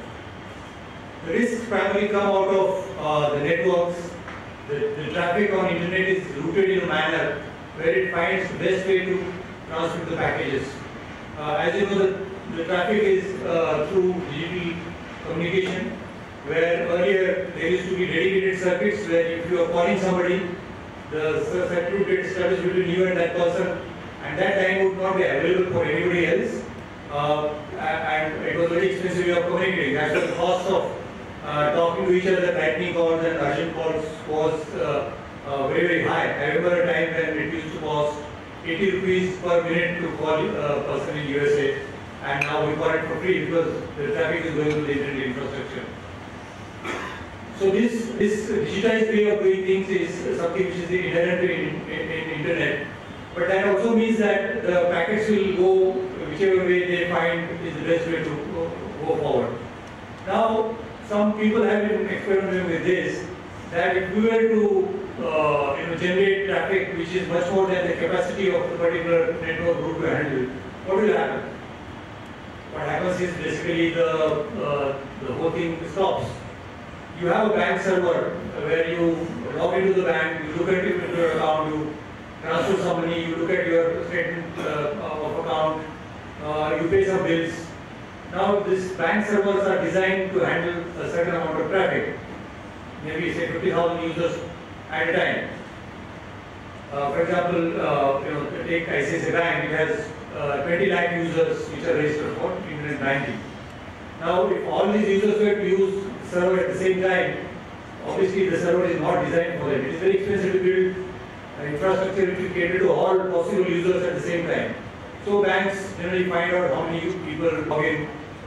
The risks primarily come out of uh, the networks. The, the traffic on internet is routed in a manner where it finds the best way to transmit the packages. Uh, as you know, the, the traffic is uh, through digital communication, where earlier there used to be dedicated circuits where if you are calling somebody, the circuit would get established between you and that person, and that line would not be available for anybody else. Uh, and it was very expensive way of communicating. That's why the cost of uh, talking to each other, lightning calls and urgent calls was uh, uh, very, very high. I remember a time when it used to cost eighty rupees per minute to call a person in U S A, and now we call it for free because the traffic is going to the internet infrastructure. So this, this digitized way of doing things is something which is inherent in, in, in internet. But that also means that the packets will go whichever way they find is the best way to go, go forward. Now, some people have been experimenting with this, that if we were to uh, you know, generate traffic which is much more than the capacity of the particular network group to handle, what will happen? What happens is basically the, uh, the whole thing stops. You have a bank server where you log into the bank, you look at your account, you transfer some money, you look at your statement uh, of account, uh, you pay some bills. Now these bank servers are designed to handle a certain amount of traffic, maybe say fifty thousand users at a time. Uh, for example, uh, you know, take I C I C I Bank, it has uh, twenty lakh users which are registered for internet banking. Now if all these users were to use the server at the same time, obviously the server is not designed for that. It is very expensive to build an infrastructure which will cater to all possible users at the same time. So banks generally find out how many people log in,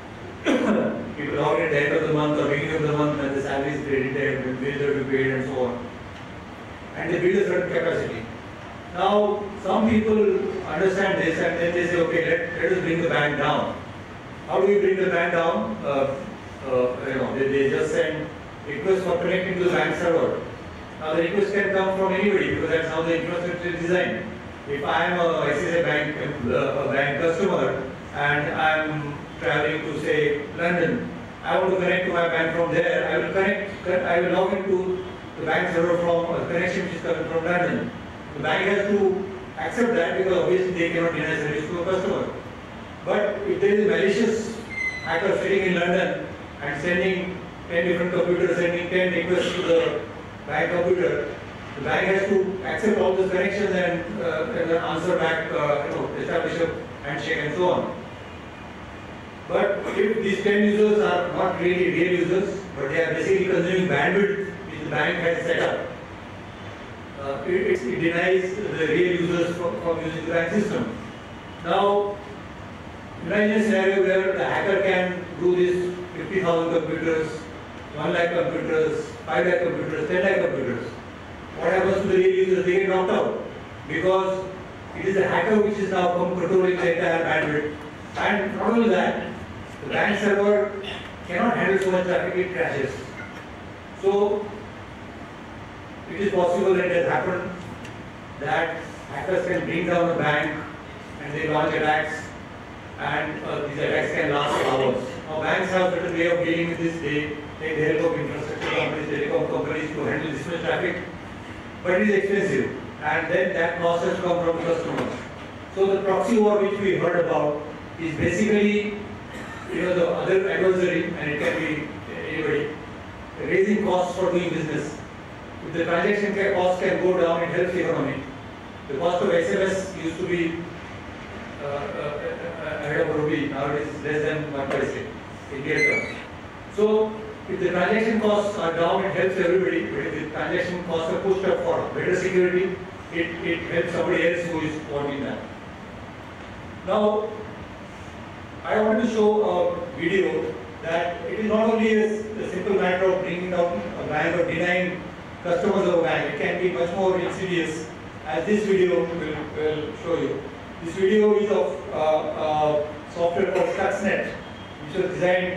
people log in at the end of the month or beginning of the month when the salary is credited, when bills are to be paid and so on. And they build a certain capacity. Now some people understand this and then they say, okay, let, let us bring the bank down. How do we bring the bank down? Uh, uh, you know, they, they just send requests for connecting to the bank server. Now the request can come from anybody because that's how the infrastructure is designed. if I am a I C I C I Bank, uh, a bank customer and I am traveling to say London, I want to connect to my bank from there. I will connect. I will log into the bank server from a connection which is coming from London. The bank has to accept that because obviously they cannot deny service to a customer. But if there is a malicious hacker sitting in London and sending ten different computers, sending ten requests to the bank computer, the bank has to accept all those connections and, uh, and then answer back, uh, you know, establish a handshake and so on. But if these ten users are not really real users, but they are basically consuming bandwidth which the bank has set up, uh, it, it denies the real users from, from using the bank system. Now, imagine a scenario where the hacker can do this fifty thousand computers, one lakh computers, five lakh computers, ten lakh computers. What happens to the real users? They get knocked out because it is the hacker which is now controlling the entire bandwidth. And not only that, the bank server cannot handle so much traffic, it crashes. So, it is possible that it has happened that hackers can bring down the bank and they launch attacks, and uh, these attacks can last hours. Now, banks have a certain way of dealing with this. They take the help of infrastructure companies, telecom companies to handle this much traffic, but it is expensive, and then that cost has come from the customers. So, the proxy war which we heard about is basically, you know, the other adversary, and it can be anybody, raising costs for doing business. If the transaction cost can go down, it helps the economy. The cost of S M S used to be uh, uh, ahead of a rupee, now it is less than one paise in real terms. So, if the transaction costs are down, it helps everybody, but if the transaction costs are pushed up for better security, it, it helps somebody else who is wanting that. Now, I want to show a video that it is not only a, a simple matter of bringing down a bank or denying customers of a bank, it can be much more insidious, as this video will, will show you. This video is of uh, uh, software called Stuxnet, which was designed,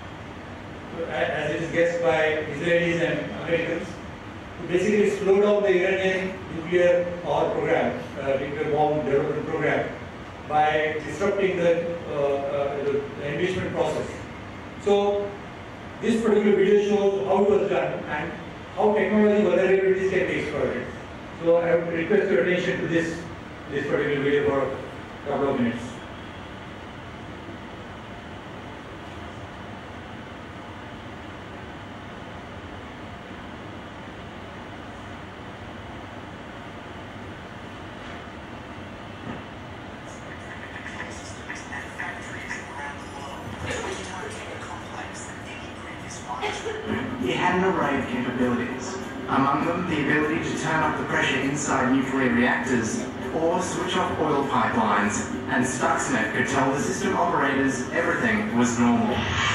as it is guessed by Israelis and Americans, to basically slow down the Iranian nuclear power program, uh, nuclear bomb development program, by disrupting the, uh, uh, the enrichment process. So, this particular video shows how it was done and how technology vulnerabilities can be exploited. So, I would request your attention to this, this particular video for a couple of minutes. It had an array of capabilities. Among them, the ability to turn up the pressure inside nuclear reactors or switch off oil pipelines, and Stuxnet could tell the system operators everything was normal.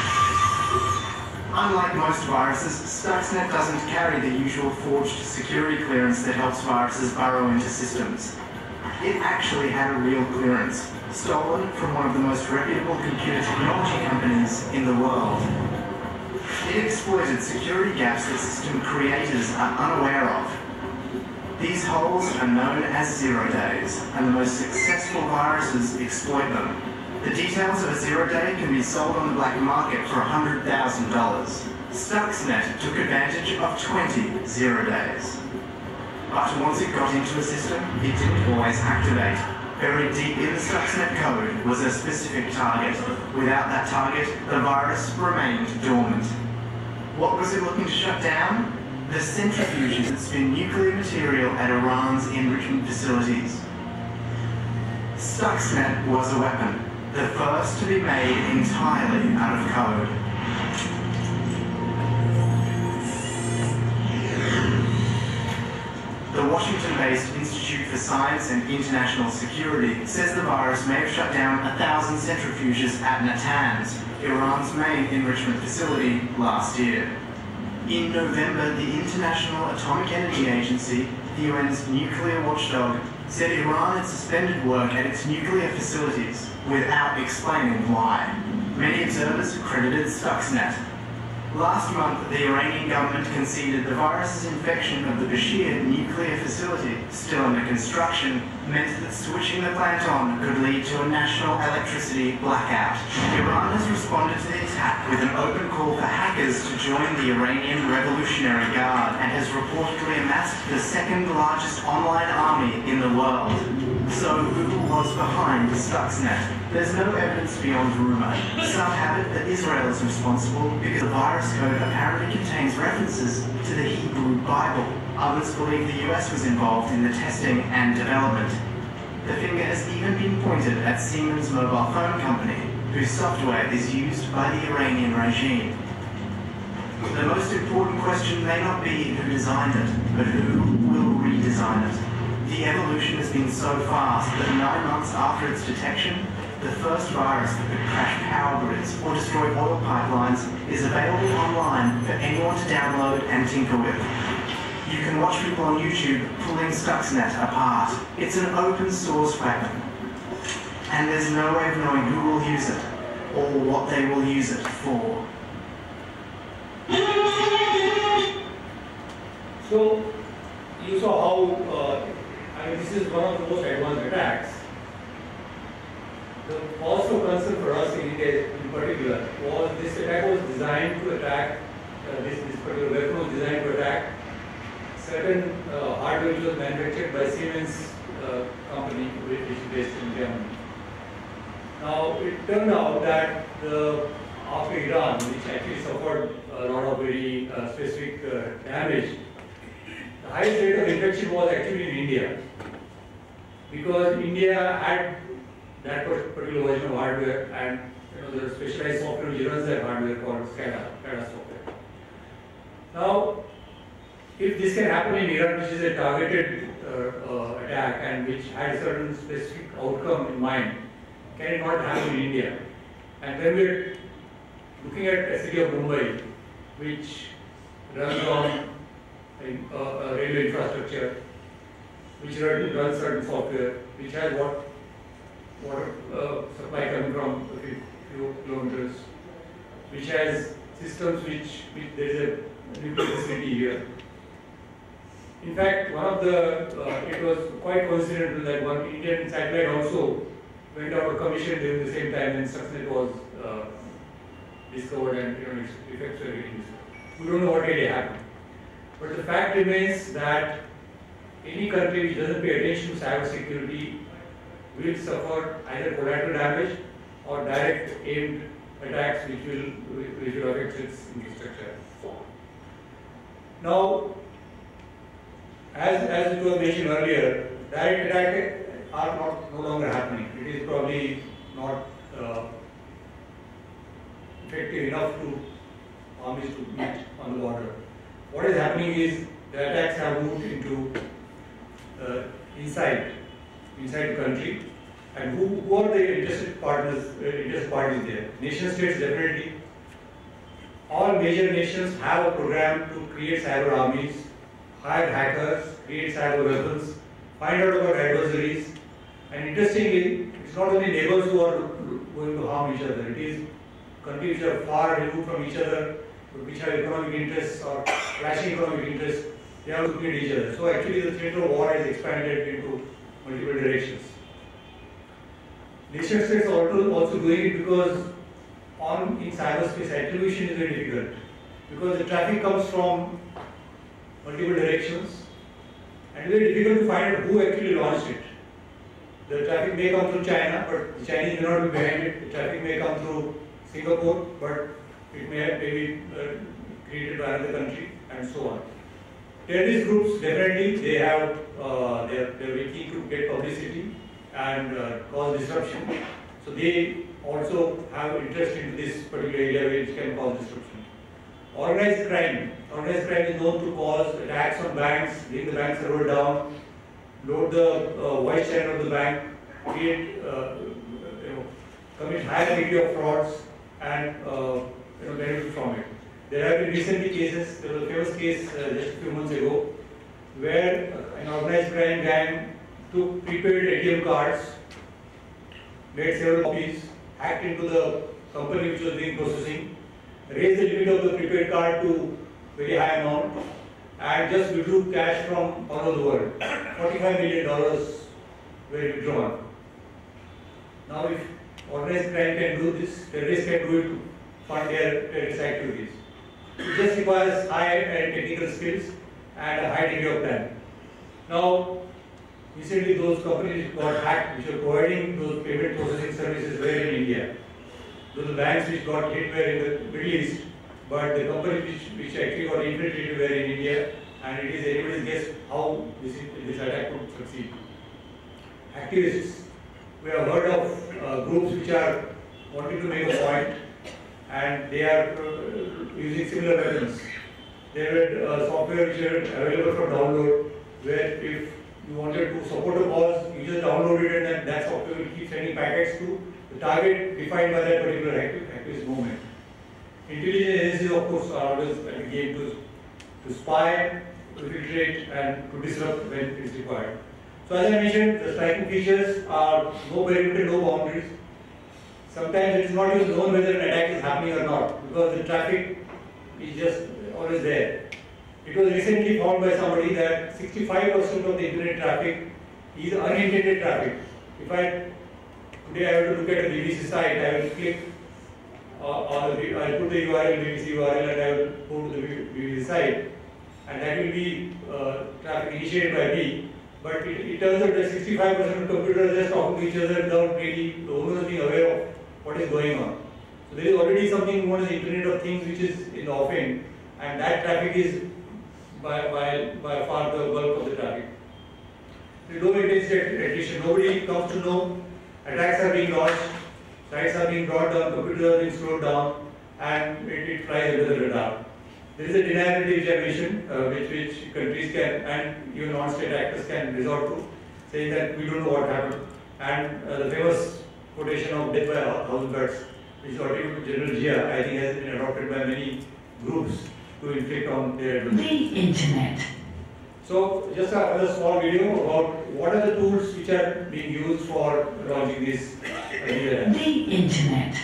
Unlike most viruses, Stuxnet doesn't carry the usual forged security clearance that helps viruses burrow into systems. It actually had a real clearance, stolen from one of the most reputable computer technology companies in the world. It exploited security gaps that system creators are unaware of. These holes are known as zero days, and the most successful viruses exploit them. The details of a zero day can be sold on the black market for one hundred thousand dollars. Stuxnet took advantage of twenty zero days. But once it got into a system, it didn't always activate. Buried deep in the Stuxnet code was a specific target. Without that target, the virus remained dormant. What was it looking to shut down? The centrifuges that spin nuclear material at Iran's enrichment facilities. Stuxnet was a weapon, the first to be made entirely out of code. The Washington-based Institute for Science and International Security says the virus may have shut down a thousand centrifuges at Natanz, Iran's main enrichment facility, last year. In November, the International Atomic Energy Agency, the U N's nuclear watchdog, said Iran had suspended work at its nuclear facilities without explaining why. Many observers credited Stuxnet. Last month, the Iranian government conceded the virus's infection of the Bcas nuclear facility, still under construction, meant that switching the plant on could lead to a national electricity blackout. Iran has responded to the attack with an open call for hackers to join the Iranian Revolutionary Guard and has reportedly amassed the second largest online army in the world. So who was behind Stuxnet? There's no evidence beyond rumour. Some have it that Israel is responsible because the virus code apparently contains references to the Hebrew Bible. Others believe the U S was involved in the testing and development. The finger has even been pointed at Siemens mobile phone company, whose software is used by the Iranian regime. The most important question may not be who designed it, but who will redesign it. The evolution has been so fast that nine months after its detection, the first virus that could crash power grids or destroy oil pipelines is available online for anyone to download and tinker with. You can watch people on YouTube pulling Stuxnet apart. It's an open source weapon. And there's no way of knowing who will use it or what they will use it for. So, you saw how, uh, I mean, this is one of the most advanced attacks. The cause of concern for us in India in particular was this attack was designed to attack, uh, this, this particular weapon was designed to attack certain uh, hardware which was manufactured by Siemens uh, company which is based in Germany. Now it turned out that the, after Iran, which actually suffered a lot of very uh, specific uh, damage, the highest rate of infection was actually in India, because India had that particular version of hardware, and you know the specialized software which runs that hardware called SCADA, SCADA software. Now, if this can happen in Iran, which is a targeted uh, uh, attack and which had a certain specific outcome in mind, can it not happen in India? And then we're looking at the city of Mumbai, which runs on a, a railway infrastructure, which runs certain software, which has what water uh, supply coming from a few, few kilometers, which has systems which, which there is a nuclear facility here. In fact, one of the, uh, it was quite coincidental that one Indian satellite also went out of commission during the same time when Stuxnet was uh, discovered and you know, its effects were released. We don't know what really happened. But the fact remains that any country which doesn't pay attention to cyber security will suffer either collateral damage or direct aimed attacks which will, which will affect its infrastructure. Now, as, as it was mentioned earlier, direct attacks are not no longer happening. It is probably not uh, effective enough to armies to meet on the border. What is happening is the attacks have moved into uh, inside inside the country, and who, who are the interested partners, uh, interested parties there? Nation states definitely. All major nations have a program to create cyber armies, hire hackers, create cyber weapons, find out about adversaries, and interestingly, it's not only neighbors who are going to harm each other. It is countries which are far removed from each other, which have economic interests or clashing economic interests. They are looking at each other. So actually, the threat of war has expanded into multiple directions. Nation states are also, also doing it because on in cyberspace attribution is very difficult, because the traffic comes from multiple directions and it's very difficult to find out who actually launched it. The traffic may come through China, but the Chinese may not be behind it. The traffic may come through Singapore, but it may, may be uh, created by another country, and so on. Terrorist groups, definitely, they have, uh, they are, they are very keen to get publicity and uh, cause disruption. So they also have interest in this particular area which can cause disruption. Organized crime. Organized crime is known to cause attacks on banks, bring the bank server down, load the uh, voice channel of the bank, create, uh, you know, commit high degree of frauds, and uh, you know, benefit from it. There have been recently cases. There was a famous case uh, just a few months ago, where an organized crime gang took prepaid A T M cards, made several copies, hacked into the company which was doing processing, raise the limit of the prepaid card to very high amount, and just withdrew cash from all over the world. forty-five million dollars were withdrawn. Now, if organized crime can do this, terrorists can do it to fund their terrorist activities. It just requires high and technical skills and a high degree of plan. Now, recently those companies got hacked which were providing those payment processing services were in India. Those banks which got hit were in the Middle East, but the companies which, which actually got infiltrated were in India, and it is anybody's guess how this, this attack could succeed. Activists. We have heard of uh, groups which are wanting to make a point, and they are uh, using similar weapons. There were uh, software which were available for download, where if you wanted to support a cause, you just download it and then that software will keep sending packets to the target defined by that particular activist movement. Intelligence agencies, of course, are always at the game to, to spy, to infiltrate, and to disrupt when it is required. So as I mentioned, the striking features are no perimeter, no boundaries. Sometimes it is not even known whether an attack is happening or not, because the traffic is just always there. It was recently found by somebody that sixty-five percent of the internet traffic is unintended traffic. If I today I have to look at a B B C site, I will click uh, on the I will put the U R L, B B C U R L, and I will go to the B B C site, and that will be uh, traffic initiated by me. But it, it turns out that sixty-five percent of computers are just talking to each other without really the owners being aware of what is going on. So there is already something known as the Internet of Things which is in the offing, and that traffic is by, by, by far the bulk of the traffic. The low intensity attrition, nobody comes to know, attacks are being launched, sites are being brought down, computers are being slowed down, and it, it flies under the radar. There is a deniability which I mentioned, uh, which, which countries can, and even non-state actors can resort to, saying that we don't know what happened. And uh, the famous quotation of death by a thousand cuts, which is attributed to General Gia, I think has been adopted by many groups to inflict on their advantage. The Internet. So, just a, a small video about what are the tools which are being used for launching this uh, The Internet.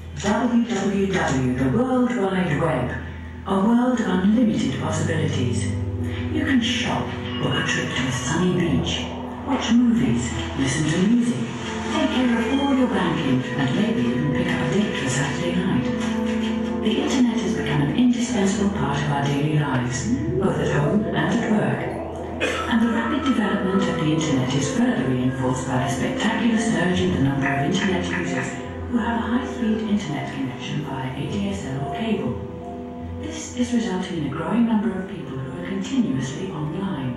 w w w dot the World Wide Web. A world of unlimited possibilities. You can shop, book a trip to a sunny beach, watch movies, listen to music, take care of all your banking, and maybe even pick up a date for Saturday night. The Internet has become an indispensable part of our daily lives, both at home and at work. And the rapid development of the Internet is further reinforced by the spectacular surge in the number of Internet users who have a high-speed Internet connection via A D S L or cable. This is resulting in a growing number of people who are continuously online.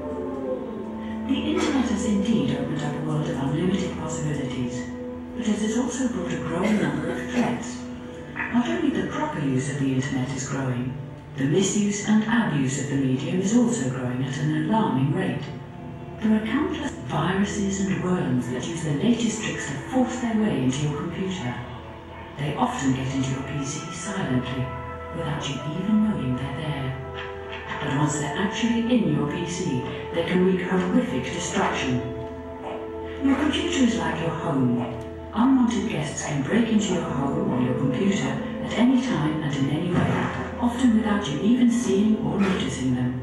The Internet has indeed opened up a world of unlimited possibilities, but it has also brought a growing number of threats. Not only the proper use of the Internet is growing, the misuse and abuse of the medium is also growing at an alarming rate. There are countless viruses and worms that use the latest tricks to force their way into your computer. They often get into your P C silently, without you even knowing they're there. But once they're actually in your P C, they can wreak horrific destruction. Your computer is like your home. Unwanted guests can break into your home or your computer at any time and in any way, often without you even seeing or noticing them.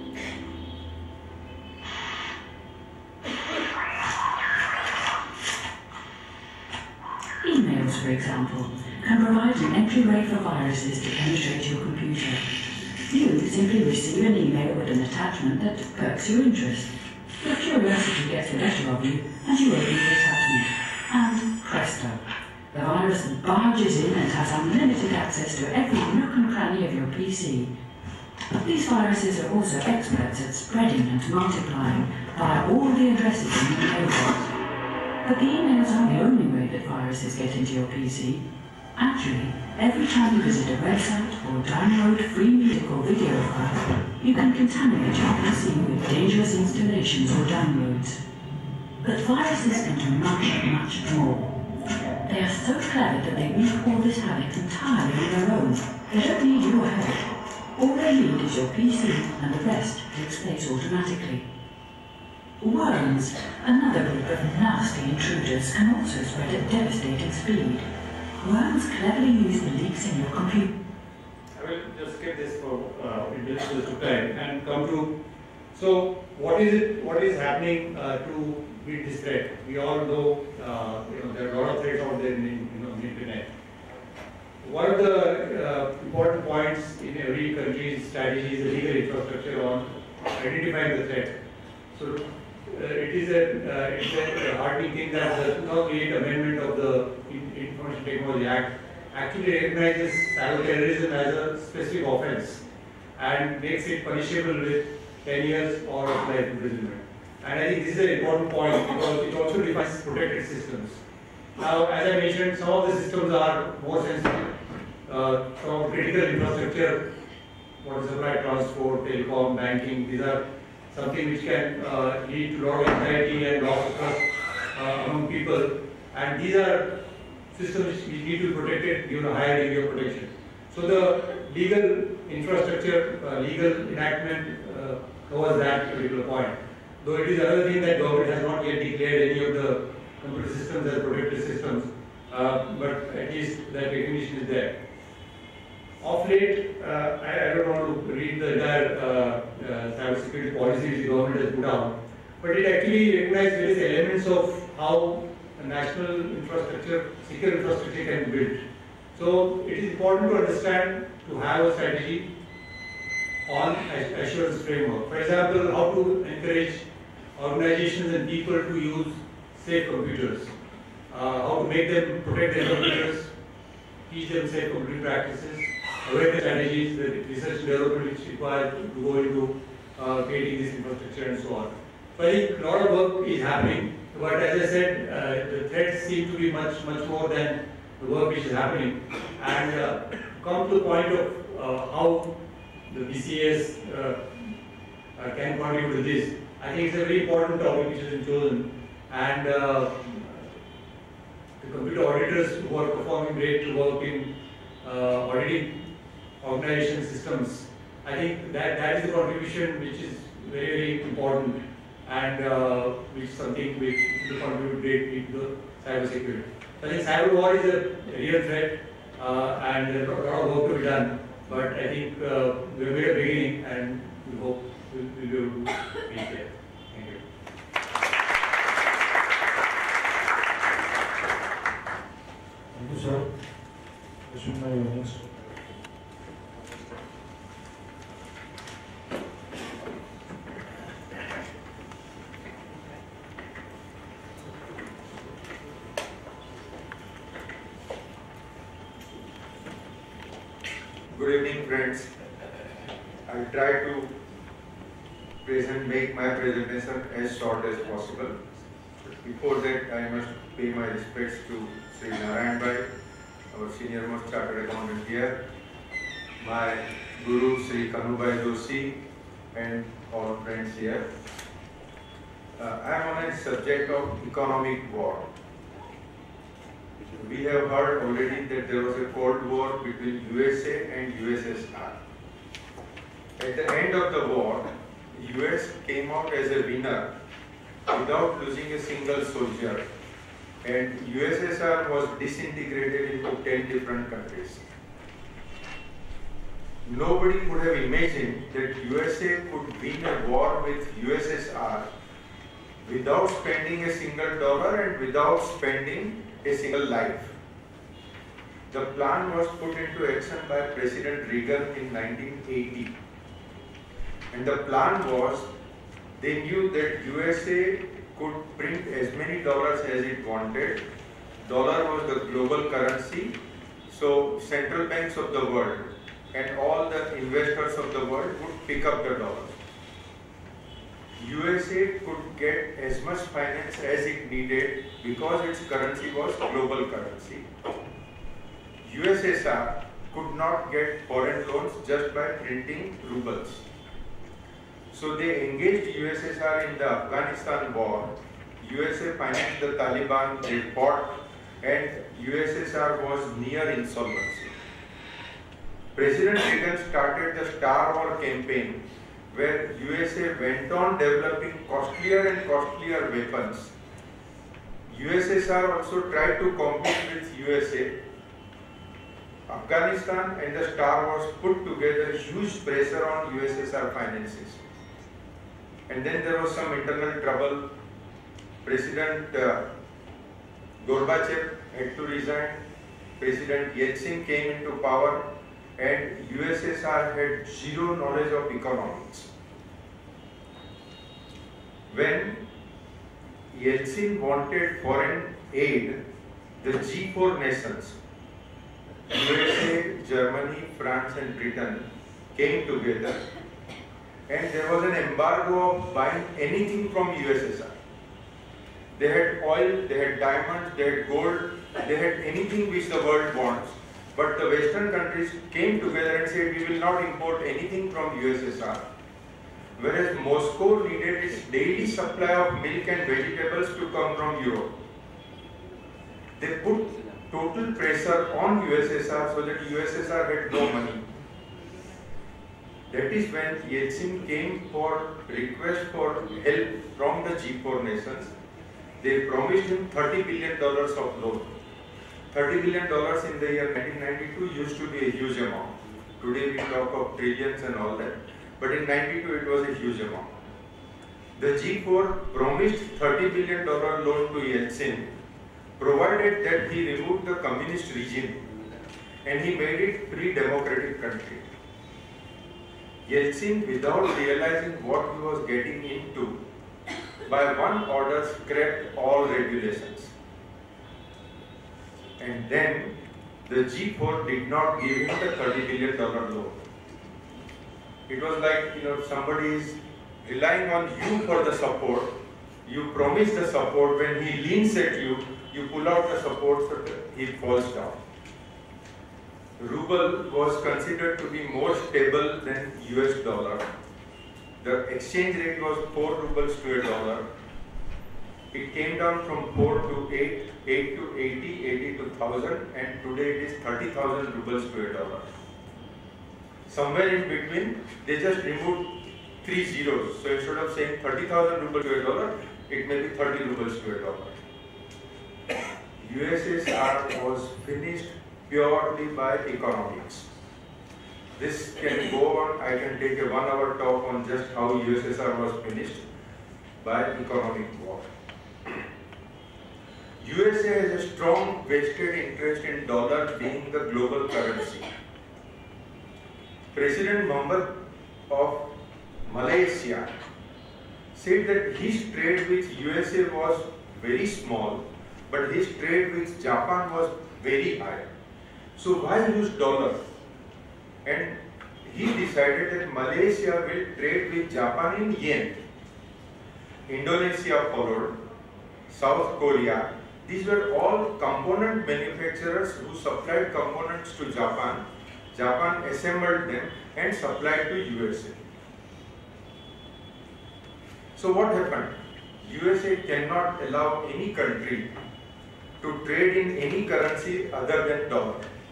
Emails, for example, can provide an entryway for viruses to penetrate your computer. You simply receive an email with an attachment that perks your interest. Your curiosity gets the better of you, and you open the attachment. And presto, the virus barges in and has unlimited access to every nook and cranny of your P C. These viruses are also experts at spreading and multiplying via all the addresses in your mailbox. But the emails aren't the only way that viruses get into your P C. Actually, every time you visit a website or download free music or video file, you can contaminate your P C with dangerous installations or downloads. But viruses can do much, much more. They are so clever that they wreak all this havoc entirely on their own. They don't need your help. All they need is your P C, and the rest takes place automatically. Worms, another group of nasty intruders, can also spread at devastating speed. Worms cleverly use the leaks in your computer. will just skip this for uh, in the interest of time and come to. So, what is it? What is happening uh, to beat this threat? We all know, uh, you know, there are a lot of threats out there in, you know, the internet. One of the uh, important points in every country's strategy is the legal infrastructure on identifying the threat. So, uh, it is a uh, it's a heartening thing that the two thousand eight amendment of the Information Technology Act actually recognizes cyberterrorism as a specific offense and makes it punishable with ten years or of life imprisonment. And I think this is an important point because it also defines protected systems. Now, as I mentioned, some of the systems are more sensitive. Uh, some of critical infrastructure, water supply, transport, telecom, banking, these are something which can uh, lead to a lot of anxiety and loss of trust uh, among people. And these are systems which need to be protected given a higher degree of protection. So the legal infrastructure, uh, legal enactment uh, covers that particular point. Though it is another thing that government has not yet declared any of the computer systems as protected systems, uh, but at least that recognition is there. Of late, uh, I, I don't want to read the entire uh, uh, cybersecurity policy which the government has put out, but it actually recognizes various elements of how a national infrastructure, secure infrastructure can be built. So it is important to understand to have a strategy on assurance framework. For example, how to encourage organizations and people to use safe computers, uh, how to make them protect their computers, teach them safe computing practices, awareness strategies, the research and development which require to go into uh, creating this infrastructure and so on. So I think a lot of work is happening, but as I said, uh, the threats seem to be much, much more than the work which is happening. And uh, come to the point of uh, how the B C A S uh, uh, can contribute to this. I think it's a very important topic which has been chosen. And uh, the computer auditors who are performing great work in uh, auditing organization systems, I think that, that is the contribution which is very, very important and uh, which is something which will contribute greatly to the cyber security. So I think cyber war is a real threat uh, and a lot of work to be done. But I think uh, we have made a beginning and we hope we'll, we'll be able to reach there. Thank you. Thank you, sir. Question next. Good evening, friends. I will try to present, make my presentation as short as possible. But before that, I must pay my respects to Sri Narayan Bhai, our senior most chartered accountant here, my Guru Sri Kanubhai Joshi, and all friends here. Uh, I am on a subject of economic war. We have heard already that there was a Cold War between U S A and U S S R. At the end of the war, U S came out as a winner without losing a single soldier, and U S S R was disintegrated into ten different countries. Nobody could have imagined that U S A could win a war with U S S R without spending a single dollar and without spending a single life. The plan was put into action by President Reagan in nineteen eighty. And the plan was, they knew that U S A could print as many dollars as it wanted. Dollar was the global currency, so central banks of the world and all the investors of the world would pick up the dollars. U S A could get as much finance as it needed because its currency was global currency. U S S R could not get foreign loans just by printing rubles. So they engaged U S S R in the Afghanistan war. U S A financed the Taliban, they fought, and U S S R was near insolvency. President Reagan started the Star War campaign, where U S A went on developing costlier and costlier weapons. U S S R also tried to compete with U S A. Afghanistan and the Star Wars put together huge pressure on U S S R finances. And then there was some internal trouble. President uh, Gorbachev had to resign. President Yeltsin came into power, and U S S R had zero knowledge of economics. When Yeltsin wanted foreign aid, the G four nations, U S A, Germany, France and Britain, came together, and there was an embargo of buying anything from U S S R. They had oil, they had diamonds, they had gold, they had anything which the world wants. But the Western countries came together and said, we will not import anything from U S S R. Whereas Moscow needed its daily supply of milk and vegetables to come from Europe. They put total pressure on U S S R so that U S S R had no money. That is when Yeltsin came for request for help from the G four nations. They promised him thirty billion dollars of loan. thirty billion dollars in the year nineteen ninety-two used to be a huge amount. Today we talk of trillions and all that. But in ninety-two it was a huge amount. The G four promised thirty billion dollars loan to Yeltsin, provided that he removed the communist regime and he made it pre-democratic country. Yeltsin, without realizing what he was getting into, by one order scrapped all regulations. And then the G four did not give him the thirty billion dollars loan. It was like, you know, somebody is relying on you for the support. You promise the support, when he leans at you, you pull out the support so that he falls down. Ruble was considered to be more stable than U S dollar. The exchange rate was four rubles to a dollar. It came down from four to eight, eight to eighty, eighty to one thousand, and today it is thirty thousand rubles to a dollar. Somewhere in between, they just removed three zeros. So instead of saying thirty thousand rubles to a dollar, it may be thirty rubles to a dollar. U S S R was finished purely by economics. This can go on. I can take a one hour talk on just how U S S R was finished by economic war. U S A has a strong vested interest in dollar being the global currency. President Mohammed of Malaysia said that his trade with U S A was very small, but his trade with Japan was very high. So why use dollar? And he decided that Malaysia will trade with Japan in yen. Indonesia followed, South Korea. These were all component manufacturers who supplied components to Japan. Japan assembled them and supplied to U S A. So what happened? U S A cannot allow any country to trade in any currency other than dollar.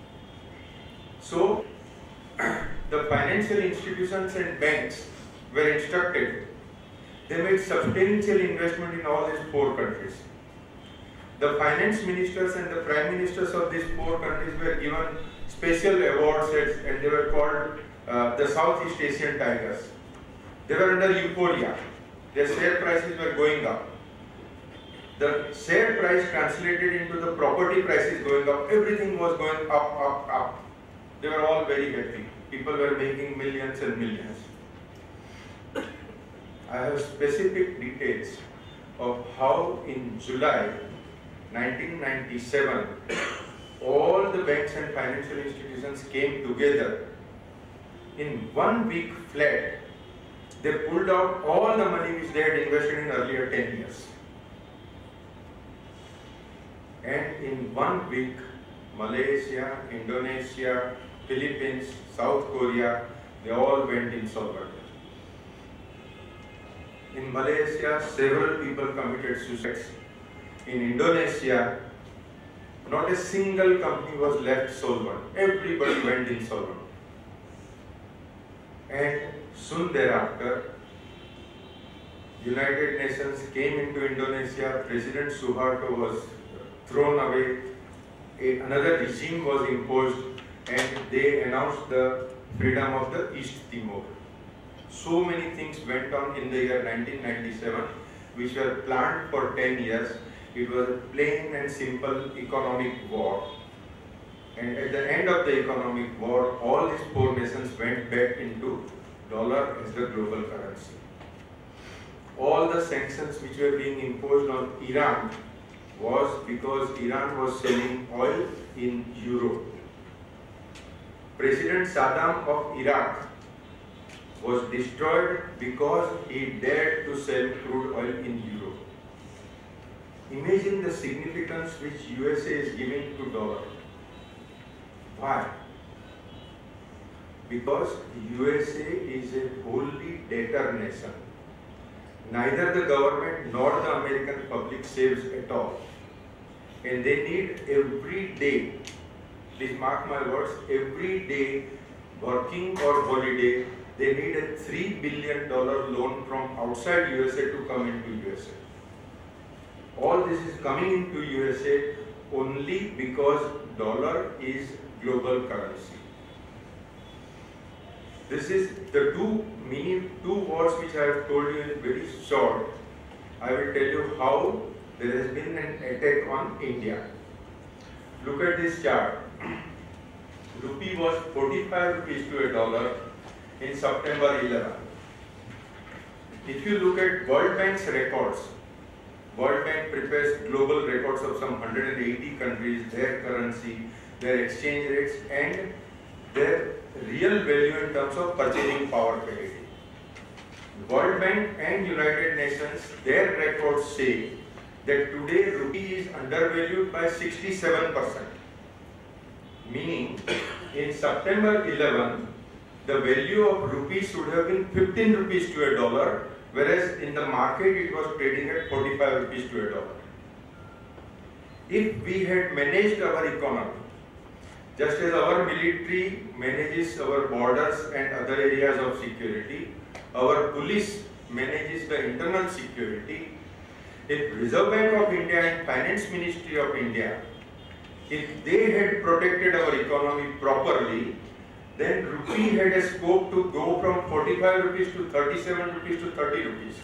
So the financial institutions and banks were instructed. They made substantial investment in all these four countries. The finance ministers and the prime ministers of these four countries were given special awards, and they were called uh, the Southeast Asian Tigers. They were under euphoria. Their share prices were going up. The share price translated into the property prices going up. Everything was going up, up, up. They were all very happy. People were making millions and millions. I have specific details of how in July nineteen ninety-seven, all the banks and financial institutions came together. In one week flat, they pulled out all the money which they had invested in earlier ten years. And in one week, Malaysia, Indonesia, Philippines, South Korea, they all went insolvent. In Malaysia, several people committed suicides. In Indonesia, not a single company was left solvent. Everybody went insolvent. And soon thereafter, United Nations came into Indonesia. President Suharto was thrown away. A, another regime was imposed. and they announced the freedom of the East Timor. So many things went on in the year nineteen ninety-seven, which were planned for ten years. It was a plain and simple economic war. And at the end of the economic war, all these four nations went back into dollar as the global currency. All the sanctions which were being imposed on Iran was because Iran was selling oil in euro. President Saddam of Iraq was destroyed because he dared to sell crude oil in euro. Imagine the significance which U S A is giving to dollar. Why? Because U S A is a wholly debtor nation. Neither the government nor the American public saves at all. And they need every day, please mark my words, every day, working or holiday, they need a three billion dollar loan from outside U S A to come into U S A. All this is coming into U S A only because dollar is global currency. This is the two meaning, two words which I have told you in very short. I will tell you how there has been an attack on India. Look at this chart. Rupee was forty-five rupees to a dollar in September eleventh. If you look at World Bank's records, World Bank prepares global records of some one hundred eighty countries, their currency, their exchange rates, and their real value in terms of purchasing power parity. World Bank and United Nations, their records say that today rupee is undervalued by sixty-seven percent. Meaning, in September eleventh, the value of rupee should have been fifteen rupees to a dollar, whereas in the market it was trading at forty-five rupees to a dollar. If we had managed our economy, just as our military manages our borders and other areas of security, our police manages the internal security, if Reserve Bank of India and Finance Ministry of India, if they had protected our economy properly, then rupee had a scope to go from forty-five rupees to thirty-seven rupees to thirty rupees.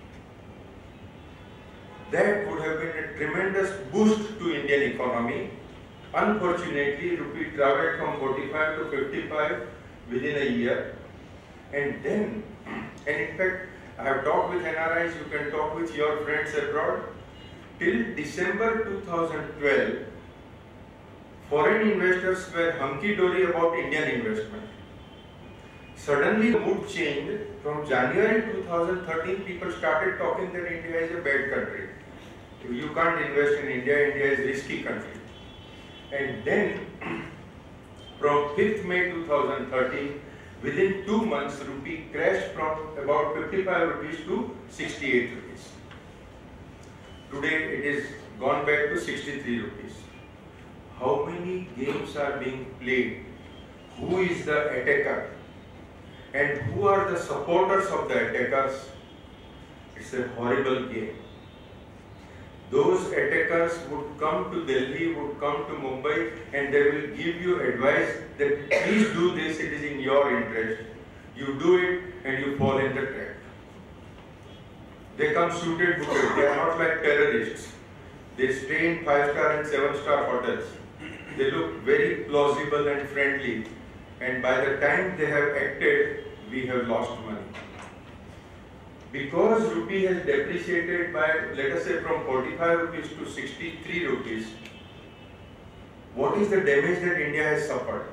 That would have been a tremendous boost to Indian economy. Unfortunately, rupee travelled from forty-five to fifty-five within a year. And then, and in fact, I have talked with N R Is, you can talk with your friends abroad. Till December two thousand twelve, foreign investors were hunky-dory about Indian investment. Suddenly the mood changed. From January two thousand thirteen, people started talking that India is a bad country. You can't invest in India, India is a risky country. And then, from fifth May two thousand thirteen, within two months, rupee crashed from about fifty-five rupees to sixty-eight rupees. Today it is gone back to sixty-three rupees. How many games are being played? Who is the attacker? And who are the supporters of the attackers? It's a horrible game. Those attackers would come to Delhi, would come to Mumbai, and they will give you advice that please do this, it is in your interest. You do it and you fall in the trap. They come suited booted. They are not like terrorists. They stay in five-star and seven-star hotels. They look very plausible and friendly. And by the time they have acted, we have lost money. Because rupee has depreciated by, let us say, from forty-five rupees to sixty-three rupees, what is the damage that India has suffered?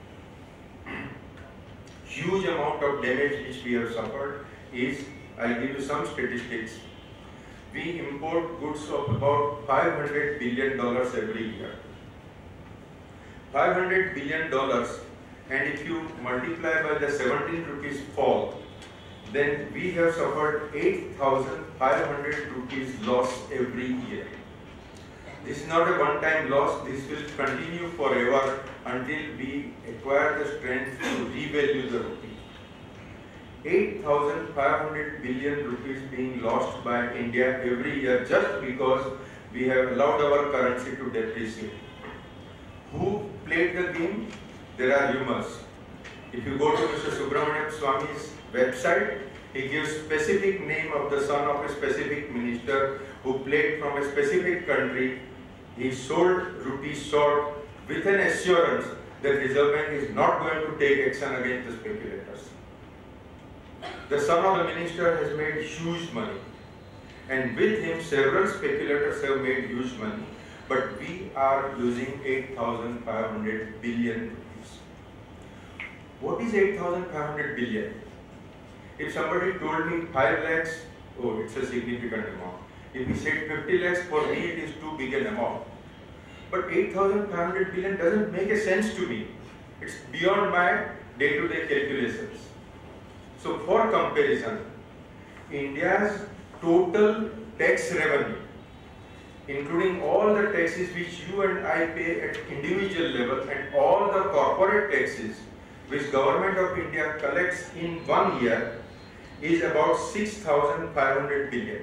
Huge amount of damage which we have suffered is, I'll give you some statistics. We import goods of about five hundred billion dollars every year. five hundred billion dollars, and if you multiply by the seventeen rupees fall, then we have suffered eight thousand five hundred rupees loss every year. This is not a one-time loss, this will continue forever until we acquire the strength to revalue the rupee. eight thousand five hundred billion rupees being lost by India every year just because we have allowed our currency to depreciate. Who played the game? there are rumors. If you go to Mister Subramanian Swami's website, he gives specific name of the son of a specific minister who played from a specific country. He sold rupees short with an assurance that Reserve Bank is not going to take action against the speculators. The son of the minister has made huge money, and with him several speculators have made huge money, but we are losing eight thousand five hundred billion rupees. What is eight thousand five hundred billion? If somebody told me five lakhs, oh, it's a significant amount. If he said fifty lakhs, for me it is too big an amount. But eight thousand five hundred billion doesn't make a sense to me. It's beyond my day-to-day calculations. So for comparison, India's total tax revenue, including all the taxes which you and I pay at individual level and all the corporate taxes which Government of India collects in one year, is about six thousand five hundred billion.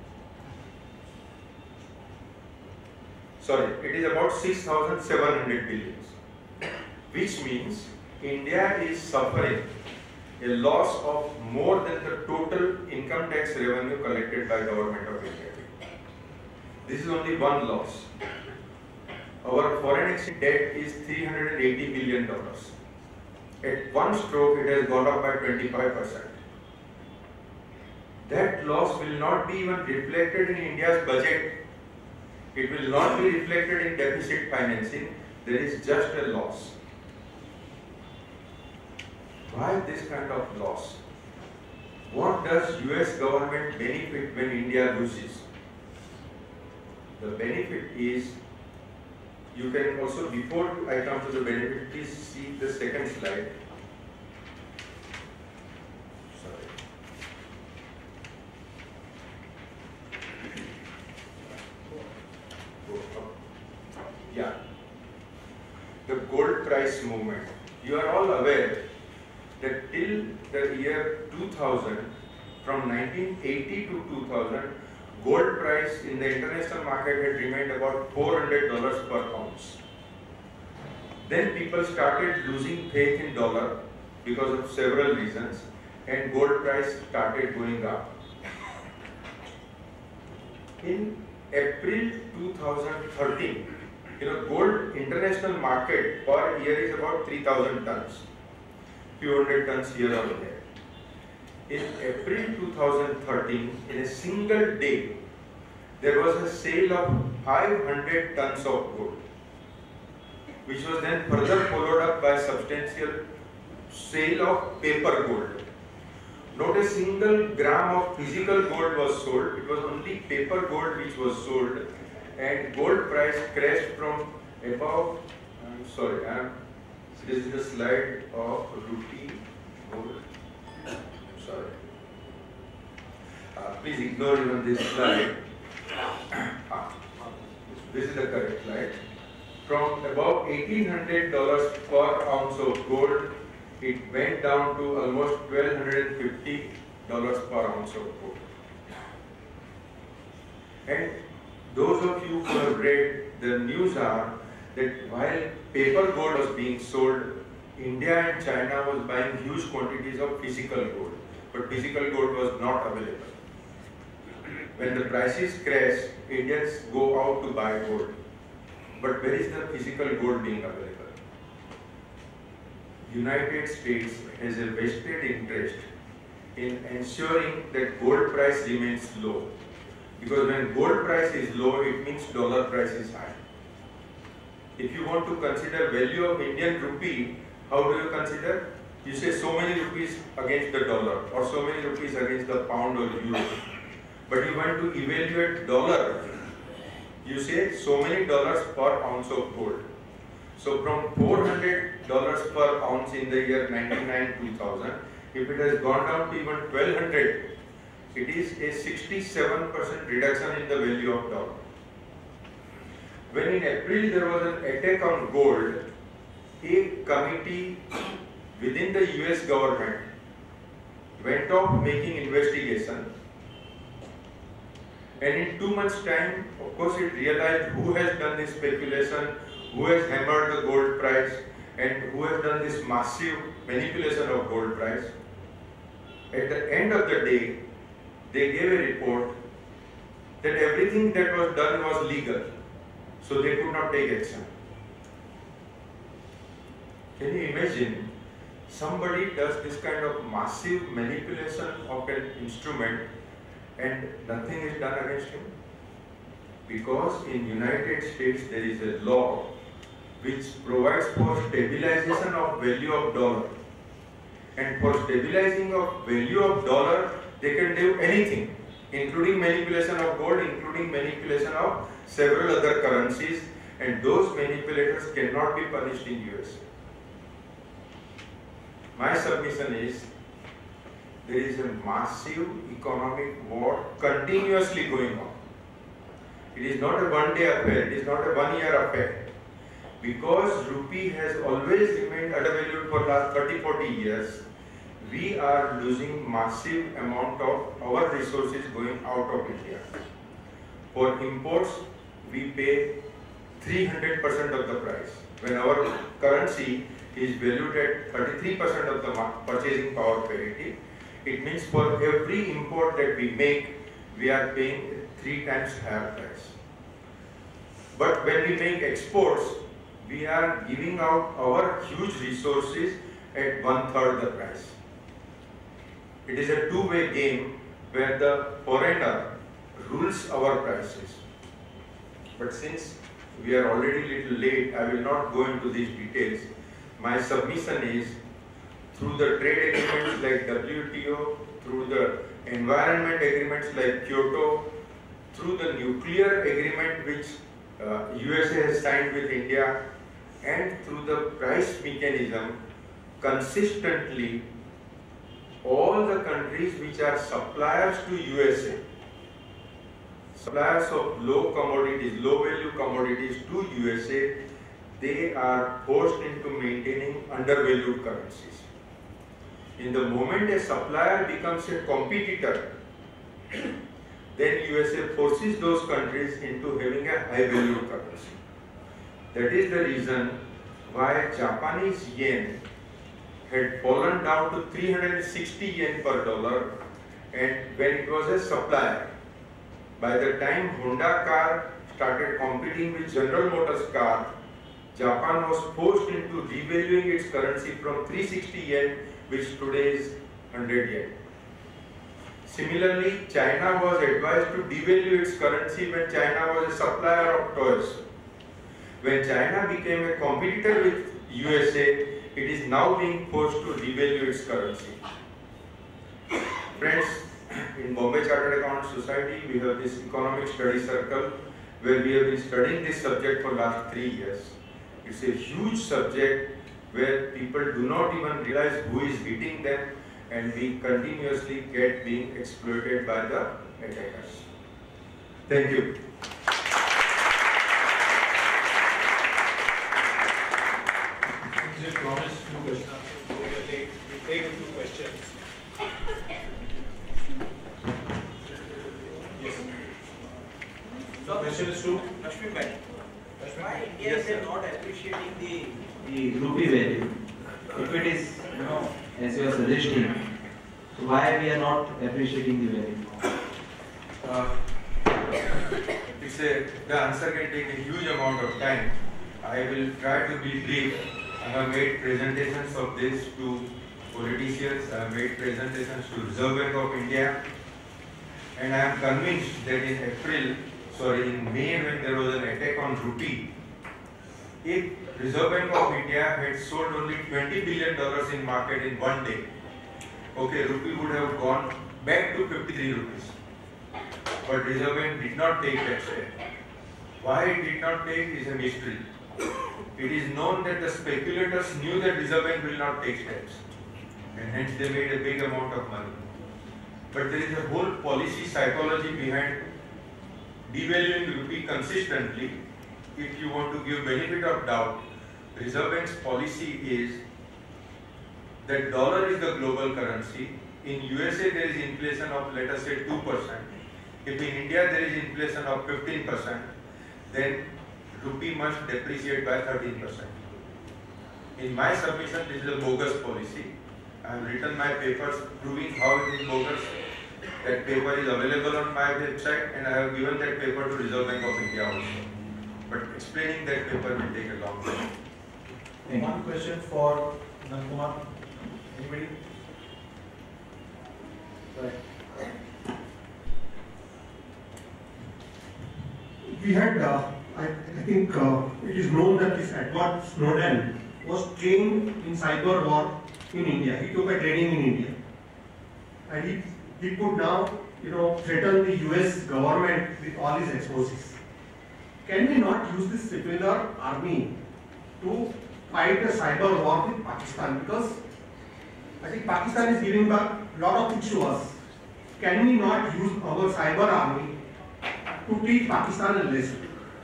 Sorry, it is about six thousand seven hundred billion, which means India is suffering a loss of more than the total income tax revenue collected by Government of India. This is only one loss. Our foreign exchange debt is three hundred eighty billion dollars. At one stroke, it has gone up by twenty-five percent. That loss will not be even reflected in India's budget. It will not be reflected in deficit financing. There is just a loss. Why this kind of loss? What does U S government benefit when India loses? The benefit is, you can also, before I come to the benefit, please see the second slide. Sorry. Yeah. The gold price movement. You are all aware that till the year two thousand, from nineteen eighty to two thousand, gold price in the international market had remained about four hundred dollars per ounce. Then people started losing faith in dollar because of several reasons, and gold price started going up. In April two thousand thirteen, you know, gold international market per year is about three thousand tons, few hundred tons here or there. In April two thousand thirteen, in a single day, there was a sale of five hundred tons of gold, which was then further followed up by substantial sale of paper gold. Not a single gram of physical gold was sold, it was only paper gold which was sold, and gold price crashed from above, I'm sorry, I'm, this is the slide of rupee gold, sorry, uh, please ignore even this slide, ah, this is the correct slide. From about eighteen hundred dollars per ounce of gold, it went down to almost twelve fifty dollars per ounce of gold. And those of you who have read the news are that while paper gold was being sold, India and China was buying huge quantities of physical gold, but physical gold was not available. When the prices crash, Indians go out to buy gold. But where is the physical gold being available? United States has a vested interest in ensuring that gold price remains low. Because when gold price is low, it means dollar price is high. If you want to consider value of Indian rupee, how do you consider? You say so many rupees against the dollar or so many rupees against the pound or euro. But you want to evaluate dollar, you say so many dollars per ounce of gold. So from four hundred dollars per ounce in the year ninety-nine two thousand, if it has gone down to even twelve hundred, it is a sixty-seven percent reduction in the value of dollar. When in April there was an attack on gold, a committee within the U S government went off making investigation, and in two months time, of course, it realized who has done this speculation, who has hammered the gold price, and who have done this massive manipulation of gold price. At the end of the day, they gave a report that everything that was done was legal, so they could not take action. Can you imagine somebody does this kind of massive manipulation of an instrument and nothing is done against him? Because in United States there is a law which provides for stabilization of value of dollar. And for stabilizing of value of dollar, they can do anything, including manipulation of gold, including manipulation of several other currencies, and those manipulators cannot be punished in U S A. My submission is, there is a massive economic war continuously going on. It is not a one-day affair, it is not a one-year affair. Because rupee has always remained undervalued for last thirty to forty years, we are losing massive amount of our resources going out of India. For imports, we pay three hundred percent of the price. When our currency is valued at thirty-three percent of the purchasing power parity, it means for every import that we make, we are paying three times higher price. But when we make exports, we are giving out our huge resources at one third the price. It is a two-way game where the foreigner rules our prices. But since we are already a little late, I will not go into these details. My submission is, through the trade agreements like W T O, through the environment agreements like Kyoto, through the nuclear agreement which uh, U S A has signed with India, and through the price mechanism, consistently all the countries which are suppliers to U S A, suppliers of low commodities, low value commodities to U S A, they are forced into maintaining undervalued currencies. In the moment a supplier becomes a competitor, then U S A forces those countries into having a high valued currency. That is the reason why Japanese yen had fallen down to three hundred sixty yen per dollar, and when it was a supplier. By the time Honda car started competing with General Motors car, Japan was forced into revaluing its currency from three hundred sixty yen, which today is one hundred yen. Similarly, China was advised to devalue its currency when China was a supplier of toys. When China became a competitor with U S A, it is now being forced to revalue its currency. Friends, in Bombay Chartered Accountants Society, we have this economic study circle where we have been studying this subject for last three years. It's a huge subject where people do not even realize who is beating them, and we continuously get being exploited by the attackers. Thank you. Just promise two questions. We will take, we take a few questions. Yes. So question is to Lakshmi Bhai. Why India Yes, is not appreciating the the rupee value? If it is, you know, as you are suggesting, so why we are not appreciating the value? Uh, it's a, the answer can take a huge amount of time. I will try to be brief. I have made presentations of this to politicians, I have made presentations to Reserve Bank of India, and I am convinced that in April, sorry, in May, when there was an attack on rupee, if Reserve Bank of India had sold only twenty billion dollars in market in one day, okay, rupee would have gone back to fifty-three rupees. But Reserve Bank did not take that step. Why it did not take is a mystery. It is known that the speculators knew that Reserve Bank will not take steps, and hence they made a big amount of money. But there is a whole policy psychology behind devaluing rupee consistently. If you want to give benefit of doubt, Reserve Bank's policy is that dollar is the global currency. In U S A there is inflation of, let us say, two percent. If in India there is inflation of fifteen percent, then rupee must depreciate by thirteen percent. in my submission this is a bogus policy. I have written my papers proving how it is bogus. That paper is available on my website and I have given that paper to Reserve Bank of India also. But explaining that paper will take a long time. One question for Nankumar. Anybody? Right. We had, uh, I, I think uh, it is known that this Edward Snowden was trained in cyber war in India. He took a training in India. And he, he could now, you know, threaten the U S government with all his exposes. Can we not use this similar army to fight a cyber war with Pakistan? Because I think Pakistan is giving back a lot of things to us. Can we not use our cyber army to teach Pakistan a lesson?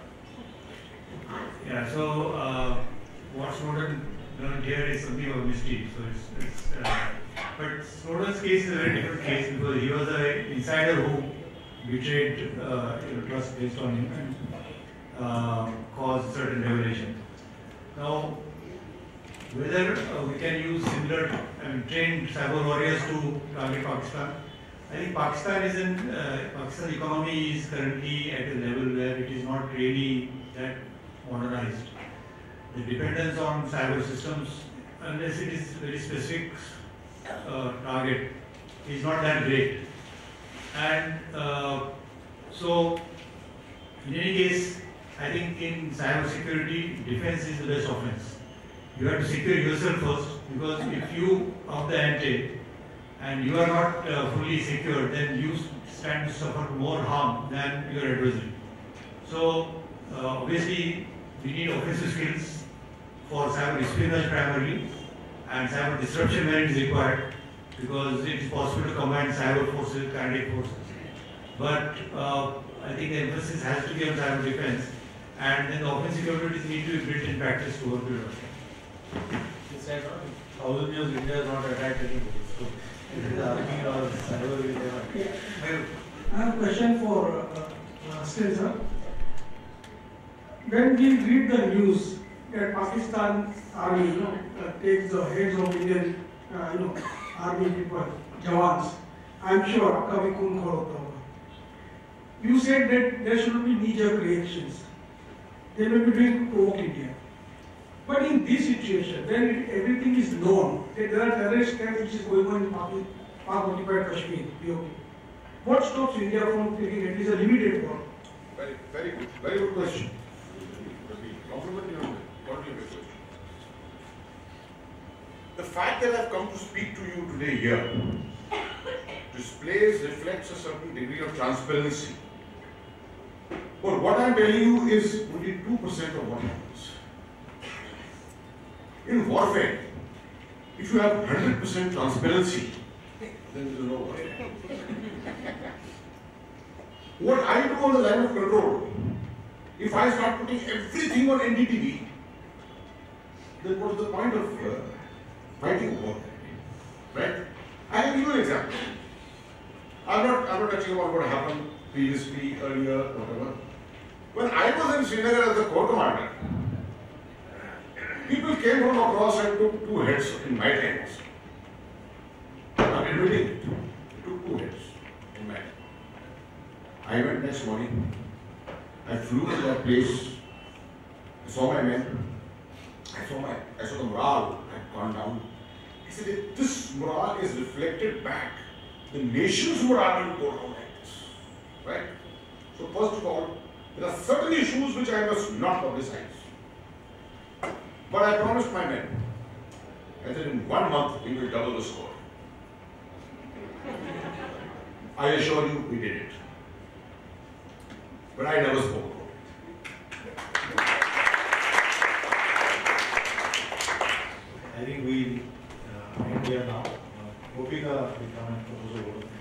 Yeah, so uh, what Snowden done here is something of a mystery. So it's, it's uh, but Snowden's case is a very different case because he was an insider who betrayed uh, you know, trust based on him and uh, caused certain revelation. Now, whether uh, we can use similar I mean, trained cyber warriors to target Pakistan, I think Pakistan is in, uh, Pakistan's economy is currently at a level where it is not really that modernized. The dependence on cyber systems, unless it is very specific uh, target, is not that great. And uh, so, in any case, I think in cyber security, defense is the best offense. You have to secure yourself first, because if you up the ante and you are not uh, fully secure, then you stand to suffer more harm than your adversary. So, uh, obviously, we need offensive skills for cyber espionage primarily, and cyber disruption when it is required, because it is possible to combine cyber forces, kinetic forces. But uh, I think the emphasis has to be on cyber defense, and then the offensive capabilities need to be built in practice to work with us. It's like thousand years India is not attacked anymore. So it is army or cyber will never. Yeah. I have a question for uh, uh, Still, sir. When we read the news that Pakistan army, you know, uh, takes the heads of Indian, uh, you know, army people, Jawans, I'm sure आपका भी खून खौल होता होगा. You said that there should be knee-jerk reactions. They may be doing to provoke India. But in this situation, when it, everything is known that there are terrorist camps which is going on in Pak-occupied Kashmir, P O K, what stops India from taking at least a limited war? Very, very good, very good question. Compliment you on what you question. The fact that I've come to speak to you today here displays, reflects a certain degree of transparency. But what I'm telling you is only two percent of what happens. In warfare, if you have one hundred percent transparency, then there is no warfare. What I do on the line of control, if I start putting everything on N D T V, then what is the point of uh, fighting war? Right? I can give you an example. I'm not, I'm not touching about what happened previously, earlier, whatever. When I was in Srinagar as the corps commander, people came from across and took two heads in my times. I'm admitting it. They took two heads in my time. I went next morning. I flew to that place. I saw my men. I saw my, I saw the morale had gone down. I said, if this morale is reflected back, the nation's morale will go down like this. Right? So first of all, there are certain issues which I must not publicize. But I promised my men, I said in one month we will double the score. I assure you we did it. But I never spoke about it. I think we uh, end here now. Uh, Gopika will come and propose a vote.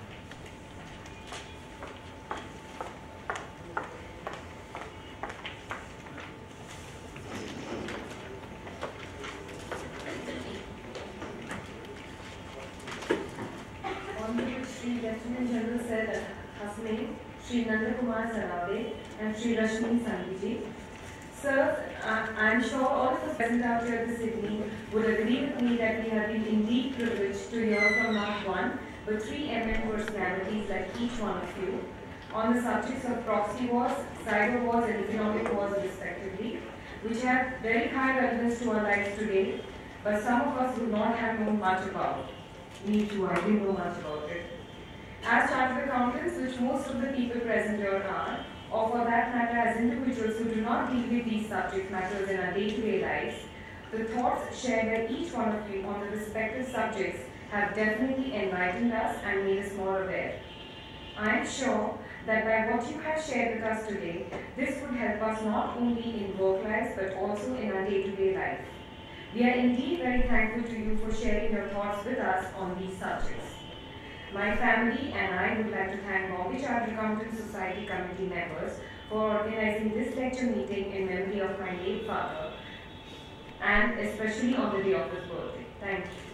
Lieutenant General Sir Hasme, Shri Nandakumar Sarave, and Shri Rashmi Sangiji. Sir, uh, I'm sure all of us present out here this evening would agree with me that we have been indeed privileged to hear from not one, but three eminent personalities like each one of you on the subjects of proxy wars, cyber wars and economic wars respectively, which have very high relevance to our lives today, but some of us would not have known much about. Me too, I didn't know much about it. As chartered accountants, which most of the people present here are, or for that matter as individuals who do not deal with these subject matters in our day-to-day lives, the thoughts shared by each one of you on the respective subjects have definitely enlightened us and made us more aware. I am sure that by what you have shared with us today, this would help us not only in work lives but also in our day-to-day life. We are indeed very thankful to you for sharing your thoughts with us on these subjects. My family and I would like to thank Bombay Chartered Accountants Society committee members for organizing this lecture meeting in memory of my late father, and especially on the day of his birthday. Thank you.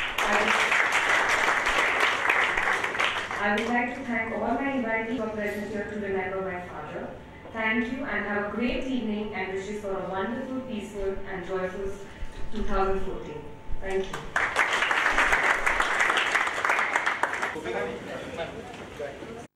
I would like to thank all my invitees who are present here to remember my father. Thank you and have a great evening and wishes for a wonderful, peaceful and joyful two thousand fourteen. Thank you.